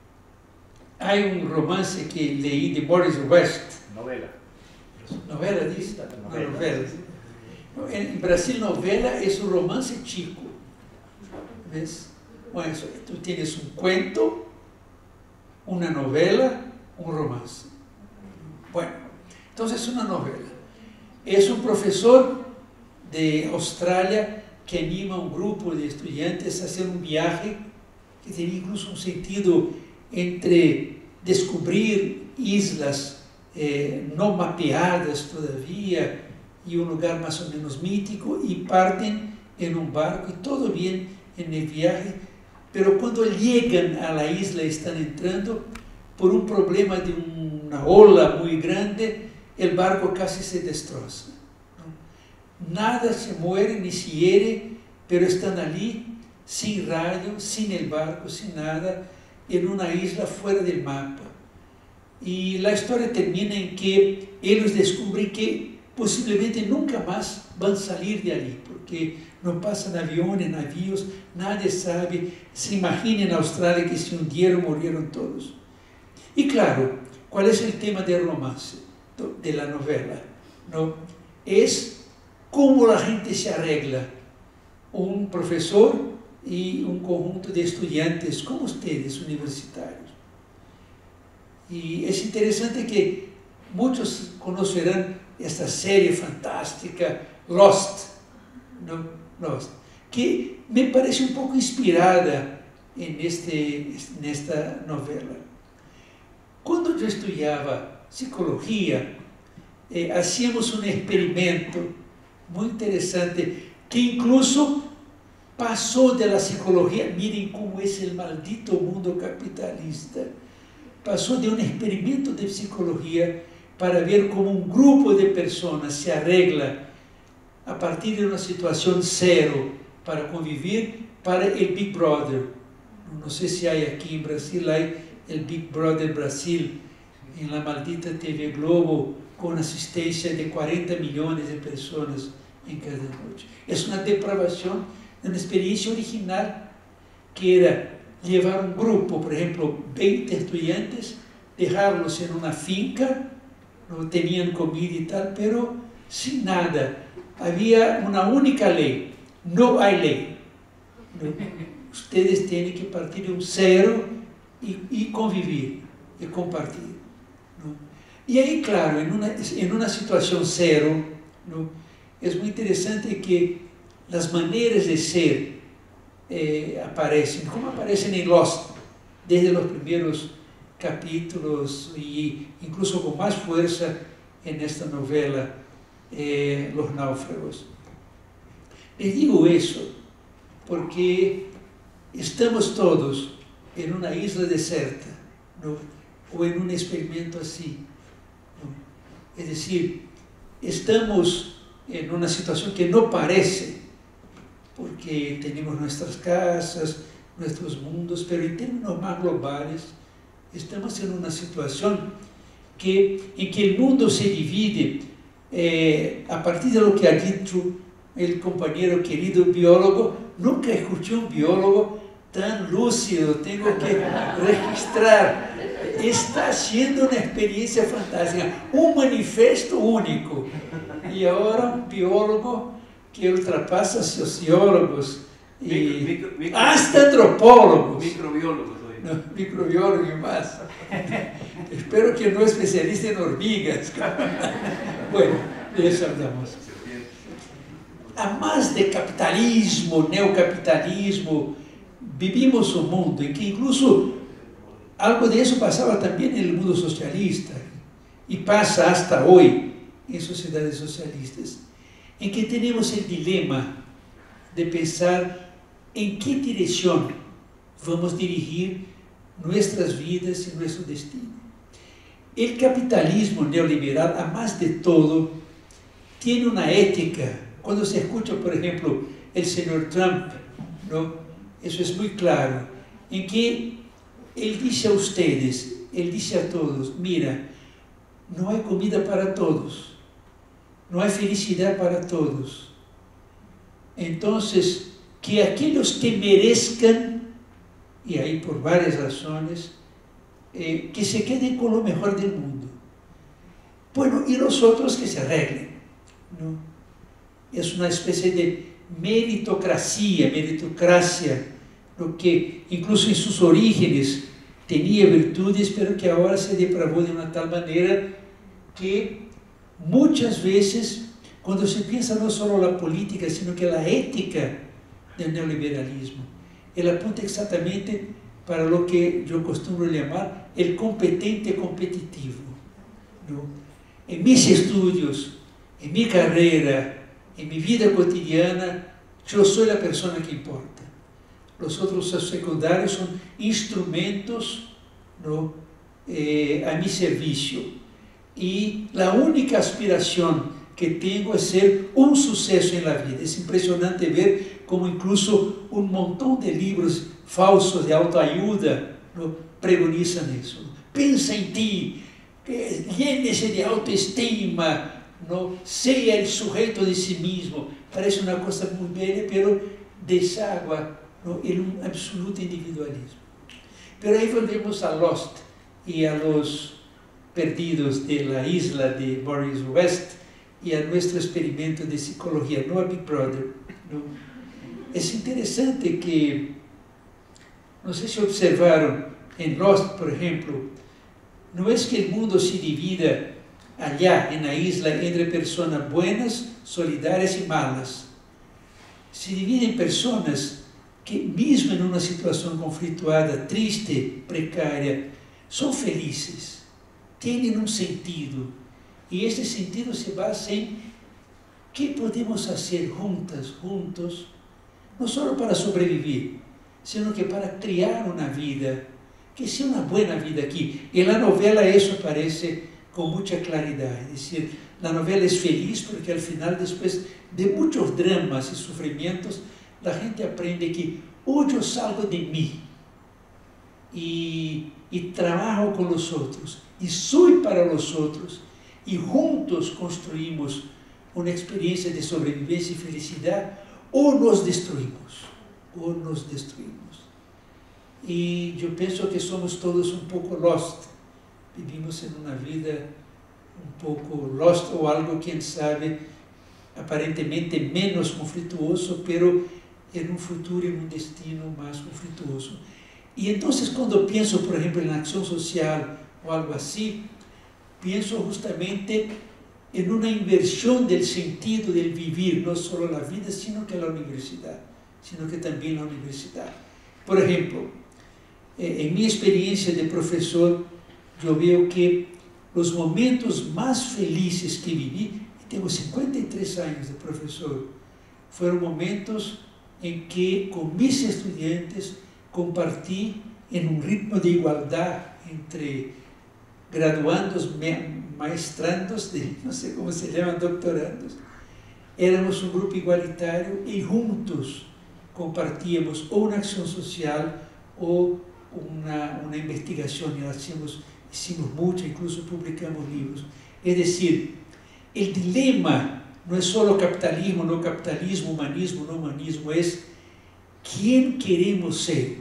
hay un romance que leí de Morris West. Novela. Novela, dice. Novela. Novela. En Brasil, novela es un romance chico. ¿Ves? Bueno, tú tienes un cuento, una novela, un romance. Bueno, entonces una novela. Es un profesor de Australia que anima a un grupo de estudiantes a hacer un viaje que tiene incluso un sentido entre descubrir islas eh, no mapeadas todavía y un lugar más o menos mítico, y parten en un barco y todo bien en el viaje, pero cuando llegan a la isla están entrando por un problema de una ola muy grande, el barco casi se destroza, ¿no? Nada se muere ni se hiere, pero están allí sin radio, sin el barco, sin nada, en una isla fuera del mapa. Y la historia termina en que ellos descubren que posiblemente nunca más van a salir de allí, porque no pasan aviones, navíos, nadie sabe. Se imagina en Australia que se hundieron, murieron todos. Y claro, ¿cuál es el tema del romance, de la novela? ¿No? Es cómo la gente se arregla. Un profesor y un conjunto de estudiantes como ustedes, universitarios. Y es interesante que muchos conocerán esta serie fantástica, Lost, ¿no? Lost, que me parece un poco inspirada en, este, en esta novela. Cuando yo estudiaba psicología, eh, hacíamos un experimento muy interesante que incluso pasó de la psicología, miren cómo es el maldito mundo capitalista, pasó de un experimento de psicología para ver cómo un grupo de personas se arregla a partir de una situación cero para convivir para el Big Brother. No sé si hay aquí en Brasil, hay el Big Brother Brasil, en la maldita T V Globo con asistencia de cuarenta millones de personas en cada noche. Es una depravación de una experiencia original que era llevar un grupo, por ejemplo, veinte estudiantes, dejarlos en una finca, no tenían comida y tal, pero sin nada. Había una única ley: no hay ley. ¿No? Ustedes tienen que partir de un cero y, y convivir, y compartir. ¿No? Y ahí, claro, en una, en una situación cero, ¿no? Es muy interesante que las maneras de ser eh, aparecen, como aparecen en Lost, desde los primeros capítulos e incluso con más fuerza en esta novela, eh, Los Náufragos. Les digo eso porque estamos todos en una isla desierta, ¿no? O en un experimento así, ¿no? Es decir, estamos en una situación que no parece, porque tenemos nuestras casas, nuestros mundos, pero en términos más globales, estamos en una situación que, en que el mundo se divide eh, a partir de lo que ha dicho el compañero querido biólogo. Nunca escuché un biólogo tan lúcido, tengo que registrar. Está siendo una experiencia fantástica, un manifiesto único. Y ahora un biólogo que ultrapasa sociólogos y micro, micro, micro, hasta antropólogos. Microbiólogos. No, microbiólogo y más. Espero que no especialista en hormigas. Bueno, de eso hablamos. A más de capitalismo, neocapitalismo, vivimos un mundo en que incluso algo de eso pasaba también en el mundo socialista y pasa hasta hoy en sociedades socialistas, en que tenemos el dilema de pensar en qué dirección vamos a dirigir nuestras vidas y nuestro destino. El capitalismo neoliberal, a más de todo, tiene una ética. Cuando se escucha, por ejemplo, el señor Trump, ¿no? Eso es muy claro, en que él dice a ustedes, él dice a todos: mira, no hay comida para todos, no hay felicidad para todos. Entonces, que aquellos que merezcan, y ahí por varias razones, eh, que se queden con lo mejor del mundo. Bueno, y los otros que se arreglen, ¿no? Es una especie de meritocracia, meritocracia, lo que incluso en sus orígenes tenía virtudes, pero que ahora se depravó de una tal manera que muchas veces, cuando se piensa no solo la política, sino que la ética del neoliberalismo, él apunta exactamente para lo que yo acostumbro llamar el competente competitivo, ¿no? En mis estudios, en mi carrera, en mi vida cotidiana, yo soy la persona que importa. Los otros secundarios son instrumentos, ¿no? eh, a mi servicio. Y la única aspiración que tengo es ser un suceso en la vida. Es impresionante ver cómo incluso un montón de libros falsos de autoayuda, ¿no? pregonizan eso. Pensa en ti, eh, llénese de autoestima, ¿no? Sea el sujeto de sí mismo. Parece una cosa muy bella, pero desagua, ¿no? en un absoluto individualismo. Pero ahí volvemos a Lost y a los perdidos de la isla de Boris West y a nuestro experimento de psicología, no a Big Brother, ¿no? Es interesante que, no sé si observaron en Lost, por ejemplo, no es que el mundo se divida allá en la isla entre personas buenas, solidarias y malas. Se divide en personas que, mismo en una situación conflictuada, triste, precaria, son felices, tienen un sentido, y ese sentido se basa en qué podemos hacer juntas, juntos, no solo para sobrevivir, sino que para crear una vida, que sea una buena vida aquí. En la novela eso aparece con mucha claridad, es decir, la novela es feliz porque al final, después de muchos dramas y sufrimientos, la gente aprende que hoy yo salgo de mí y, y trabajo con los otros, y soy para los otros, y juntos construimos una experiencia de sobrevivencia y felicidad, o nos destruimos, o nos destruimos. Y yo pienso que somos todos un poco lost, vivimos en una vida un poco lost, o algo, quién sabe, aparentemente menos conflictuoso, pero en un futuro, en un destino más conflictuoso. Y entonces cuando pienso, por ejemplo, en la acción social o algo así, pienso justamente en una inversión del sentido del vivir, no solo la vida, sino que la universidad, sino que también la universidad. Por ejemplo, en mi experiencia de profesor, yo veo que los momentos más felices que viví, y tengo cincuenta y tres años de profesor, fueron momentos en que con mis estudiantes compartí en un ritmo de igualdad entre graduandos, maestrandos, de, no sé cómo se llaman, doctorandos. Éramos un grupo igualitario y juntos compartíamos o una acción social o una, una investigación, y hacíamos, hicimos mucho, incluso publicamos libros. Es decir, el dilema no es solo capitalismo, no capitalismo, humanismo, no humanismo, es quién queremos ser,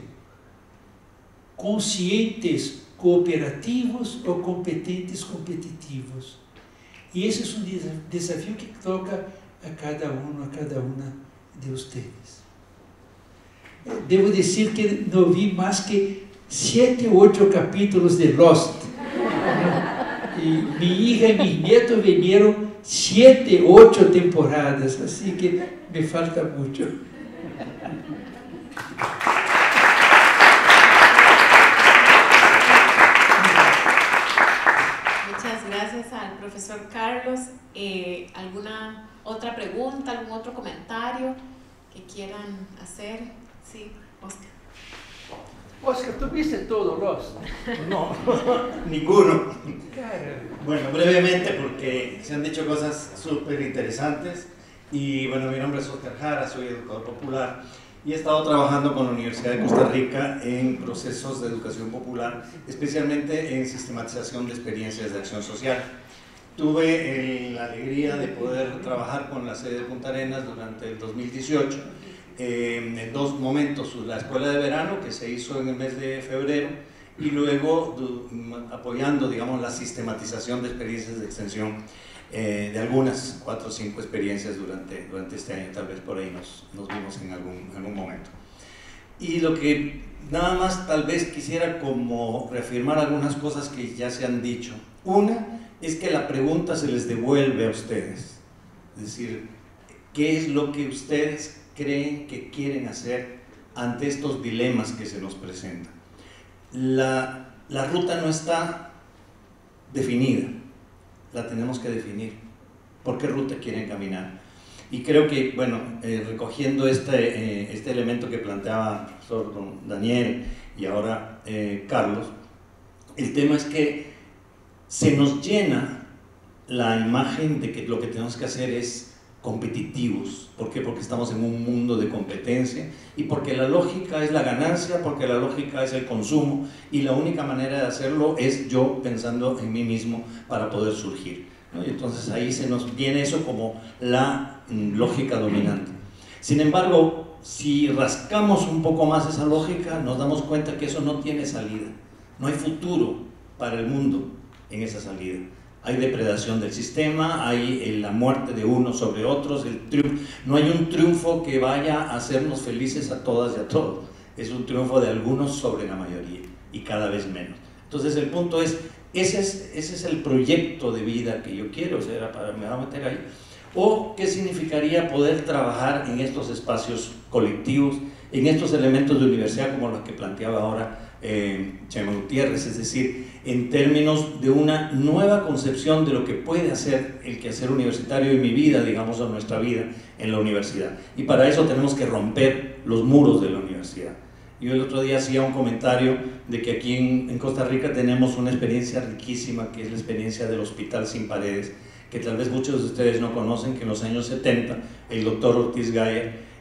conscientes cooperativos o competentes competitivos. Y ese es un desafío que toca a cada uno, a cada una de ustedes. Debo decir que no vi más que siete u ocho capítulos de Lost. Y mi hija y mis nietos vinieron siete, ocho temporadas, así que me falta mucho. Muchas gracias al profesor Carlos. Eh, ¿Alguna otra pregunta, algún otro comentario que quieran hacer? Sí, Oscar. Oscar, ¿tú viste todo, Lost? No, ninguno. Bueno, brevemente, porque se han dicho cosas súper interesantes. Y bueno, mi nombre es Oscar Jara, soy educador popular y he estado trabajando con la Universidad de Costa Rica en procesos de educación popular, especialmente en sistematización de experiencias de acción social. Tuve eh, la alegría de poder trabajar con la sede de Punta Arenas durante el dos mil dieciocho, eh, en dos momentos: la escuela de verano, que se hizo en el mes de febrero, y luego du, apoyando, digamos, la sistematización de experiencias de extensión, eh, de algunas cuatro o cinco experiencias durante, durante este año. Tal vez por ahí nos, nos vimos en algún, algún momento. Y lo que nada más tal vez quisiera como reafirmar algunas cosas que ya se han dicho. Una es que la pregunta se les devuelve a ustedes, es decir, ¿qué es lo que ustedes creen que quieren hacer ante estos dilemas que se nos presentan? La, la ruta no está definida, la tenemos que definir. ¿Por qué ruta quieren caminar? Y creo que, bueno, eh, recogiendo este, eh, este elemento que planteaba el profesor don Daniel y ahora eh, Carlos, el tema es que se nos llena la imagen de que lo que tenemos que hacer es competitivos. ¿Por qué? Porque estamos en un mundo de competencia y porque la lógica es la ganancia, porque la lógica es el consumo, y la única manera de hacerlo es yo pensando en mí mismo para poder surgir, ¿no? Y entonces ahí se nos viene eso como la mm, lógica dominante. Sin embargo, si rascamos un poco más esa lógica, nos damos cuenta que eso no tiene salida, no hay futuro para el mundo en esa salida. Hay depredación del sistema, hay la muerte de unos sobre otros, el triunfo. No hay un triunfo que vaya a hacernos felices a todas y a todos. Es un triunfo de algunos sobre la mayoría, y cada vez menos. Entonces el punto es, ese es, ese es el proyecto de vida que yo quiero, o sea, para, me voy a meter ahí. O qué significaría poder trabajar en estos espacios colectivos, en estos elementos de universidad como los que planteaba ahora eh, Chema Gutiérrez, es decir, en términos de una nueva concepción de lo que puede hacer el quehacer universitario en mi vida, digamos, en nuestra vida en la universidad. Y para eso tenemos que romper los muros de la universidad. Yo el otro día hacía un comentario de que aquí en, en Costa Rica tenemos una experiencia riquísima, que es la experiencia del Hospital Sin Paredes, que tal vez muchos de ustedes no conocen, que en los años setenta el doctor Ortiz Gaya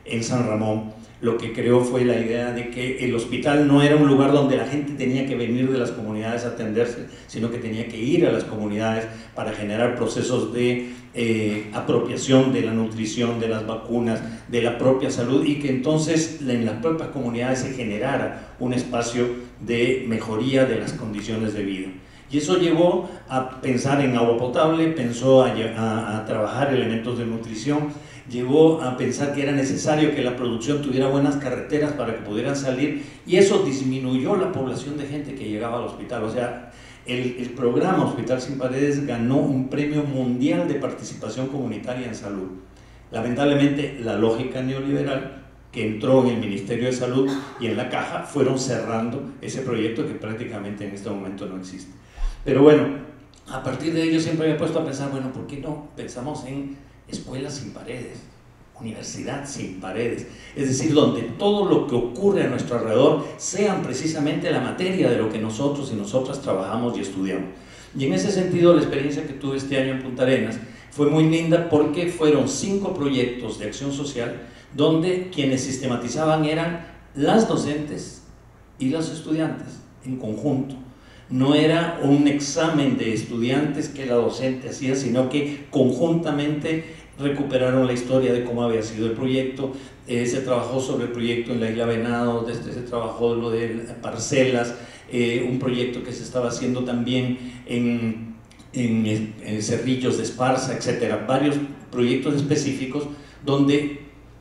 en San Ramón, lo que creó fue la idea de que el hospital no era un lugar donde la gente tenía que venir de las comunidades a atenderse, sino que tenía que ir a las comunidades para generar procesos de eh, apropiación de la nutrición, de las vacunas, de la propia salud, y que entonces en las propias comunidades se generara un espacio de mejoría de las condiciones de vida. Y eso llevó a pensar en agua potable, pensó a, a, a trabajar elementos de nutrición, llevó a pensar que era necesario que la producción tuviera buenas carreteras para que pudieran salir, y eso disminuyó la población de gente que llegaba al hospital. O sea, el, el programa Hospital Sin Paredes ganó un premio mundial de participación comunitaria en salud. Lamentablemente, la lógica neoliberal que entró en el Ministerio de Salud y en la Caja fueron cerrando ese proyecto que prácticamente en este momento no existe. Pero bueno, a partir de ello siempre me he puesto a pensar, bueno, ¿por qué no pensamos en escuelas sin paredes, universidad sin paredes? Es decir, donde todo lo que ocurre a nuestro alrededor sean precisamente la materia de lo que nosotros y nosotras trabajamos y estudiamos. Y en ese sentido, la experiencia que tuve este año en Punta Arenas fue muy linda, porque fueron cinco proyectos de acción social donde quienes sistematizaban eran las docentes y los estudiantes en conjunto. No era un examen de estudiantes que la docente hacía, sino que conjuntamente recuperaron la historia de cómo había sido el proyecto. Eh, se trabajó sobre el proyecto en la Isla Venado, desde se trabajó lo de parcelas, eh, un proyecto que se estaba haciendo también en, en, en Cerrillos de Esparza, etcétera. Varios proyectos específicos donde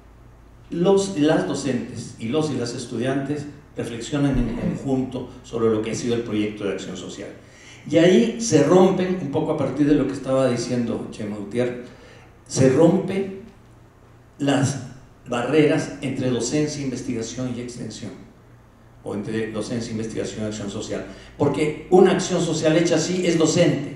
los, las docentes y los y las estudiantes reflexionan en conjunto sobre lo que ha sido el proyecto de acción social. Y ahí se rompen, un poco a partir de lo que estaba diciendo Chema Gutiérrez, se rompen las barreras entre docencia, investigación y extensión, o entre docencia, investigación y acción social, porque una acción social hecha así es docente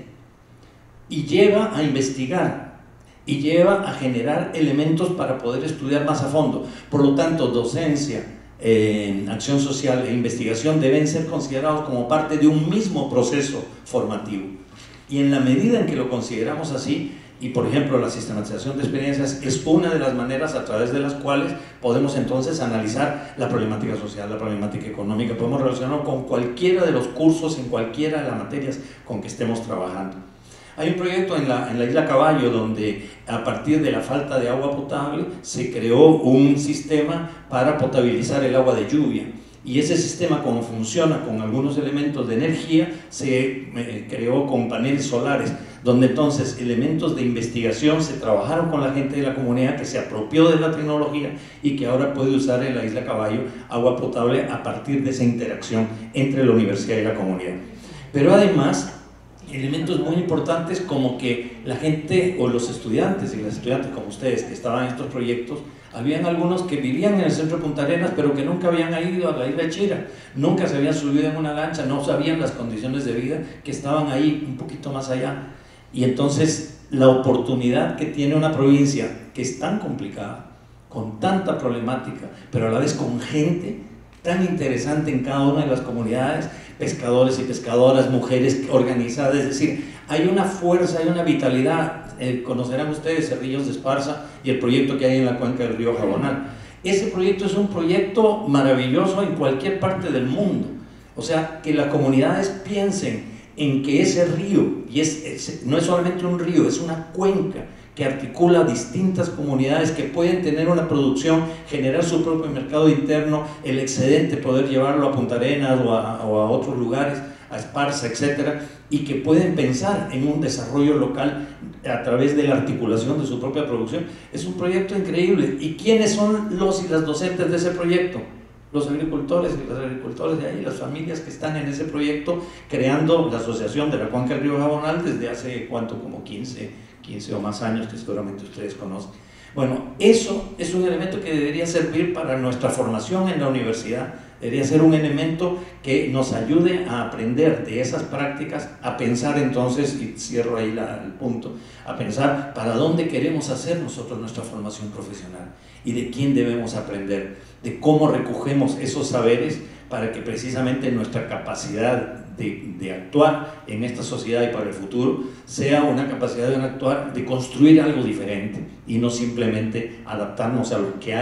y lleva a investigar y lleva a generar elementos para poder estudiar más a fondo. Por lo tanto, docencia, Eh, acción social e investigación deben ser considerados como parte de un mismo proceso formativo, y en la medida en que lo consideramos así, y por ejemplo la sistematización de experiencias es una de las maneras a través de las cuales podemos entonces analizar la problemática social, la problemática económica, podemos relacionarlo con cualquiera de los cursos en cualquiera de las materias con que estemos trabajando. Hay un proyecto en la, en la Isla Caballo donde a partir de la falta de agua potable se creó un sistema para potabilizar el agua de lluvia, y ese sistema, como funciona con algunos elementos de energía, se eh, creó con paneles solares, donde entonces elementos de investigación se trabajaron con la gente de la comunidad que se apropió de la tecnología y que ahora puede usar en la Isla Caballo agua potable a partir de esa interacción entre la universidad y la comunidad. Pero además, elementos muy importantes como que la gente o los estudiantes y las estudiantes como ustedes que estaban en estos proyectos, habían algunos que vivían en el centro de Punta Arenas pero que nunca habían ido a la isla de Chira, nunca se habían subido en una lancha, no sabían las condiciones de vida que estaban ahí un poquito más allá. Y entonces la oportunidad que tiene una provincia que es tan complicada, con tanta problemática, pero a la vez con gente tan interesante en cada una de las comunidades, pescadores y pescadoras, mujeres organizadas, es decir, hay una fuerza, hay una vitalidad. Eh, conocerán ustedes Cerrillos de Esparza y el proyecto que hay en la cuenca del río Jabonal. Ese proyecto es un proyecto maravilloso en cualquier parte del mundo. O sea, que las comunidades piensen en que ese río, y es, es, no es solamente un río, es una cuenca que articula distintas comunidades que pueden tener una producción, generar su propio mercado interno, el excedente poder llevarlo a Punta Arenas o a, o a otros lugares, a Esparza, etcétera, y que pueden pensar en un desarrollo local a través de la articulación de su propia producción. Es un proyecto increíble. ¿Y quiénes son los y las docentes de ese proyecto? Los agricultores y los agricultores de ahí, las familias que están en ese proyecto, creando la asociación de la cuenca del río Jabonal desde hace, ¿cuánto? Como quince, quince o más años, que seguramente ustedes conocen. Bueno, eso es un elemento que debería servir para nuestra formación en la universidad, debería ser un elemento que nos ayude a aprender de esas prácticas, a pensar entonces, y cierro ahí la, el punto, a pensar para dónde queremos hacer nosotros nuestra formación profesional y de quién debemos aprender, de cómo recogemos esos saberes para que precisamente nuestra capacidad de, de actuar en esta sociedad y para el futuro sea una capacidad de actuar, de construir algo diferente y no simplemente adaptarnos a lo que hay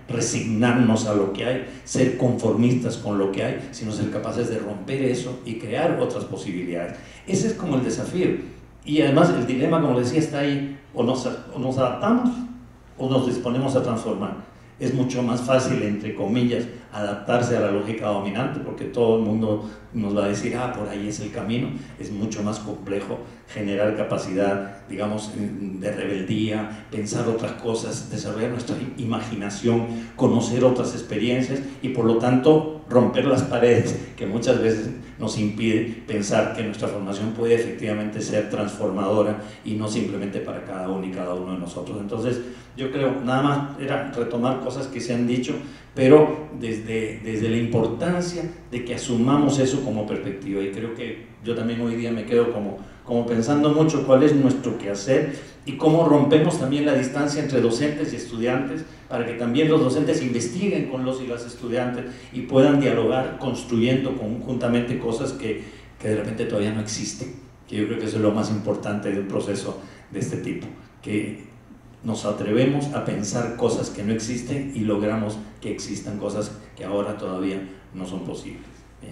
resignarnos a lo que hay, ser conformistas con lo que hay, sino ser capaces de romper eso y crear otras posibilidades. Ese es como el desafío. Y además el dilema, como decía, está ahí: o nos, o nos adaptamos o nos disponemos a transformar. Es mucho más fácil, entre comillas, adaptarse a la lógica dominante, porque todo el mundo nos va a decir, ah, por ahí es el camino. Es mucho más complejo generar capacidad, digamos, de rebeldía, pensar otras cosas, desarrollar nuestra imaginación, conocer otras experiencias y, por lo tanto, romper las paredes que muchas veces nos impide pensar que nuestra formación puede efectivamente ser transformadora y no simplemente para cada uno y cada uno de nosotros. Entonces, yo creo, nada más era retomar cosas que se han dicho, pero desde, desde la importancia de que asumamos eso como perspectiva. Y creo que yo también hoy día me quedo como, como pensando mucho cuál es nuestro quehacer y cómo rompemos también la distancia entre docentes y estudiantes, para que también los docentes investiguen con los y las estudiantes y puedan dialogar construyendo conjuntamente cosas que, que de repente todavía no existen. Que yo creo que eso es lo más importante de un proceso de este tipo, que nos atrevemos a pensar cosas que no existen y logramos que existan cosas que ahora todavía no son posibles. Bien.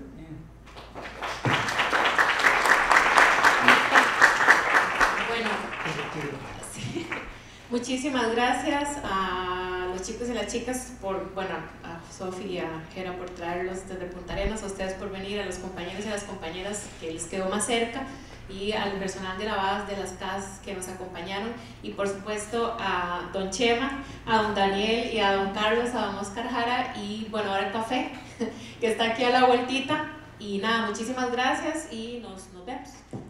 Bueno, sí. Muchísimas gracias a los chicos y las chicas por, bueno, a Sofi y a Jera por traerlos desde Punta Arenas, a ustedes por venir, a los compañeros y a las compañeras que les quedó más cerca, y al personal de la B A S de las C A S que nos acompañaron, y por supuesto a don Chema, a don Daniel y a don Carlos, a don Oscar Jara, y bueno, ahora el café que está aquí a la vueltita. Y nada, muchísimas gracias y nos, nos vemos.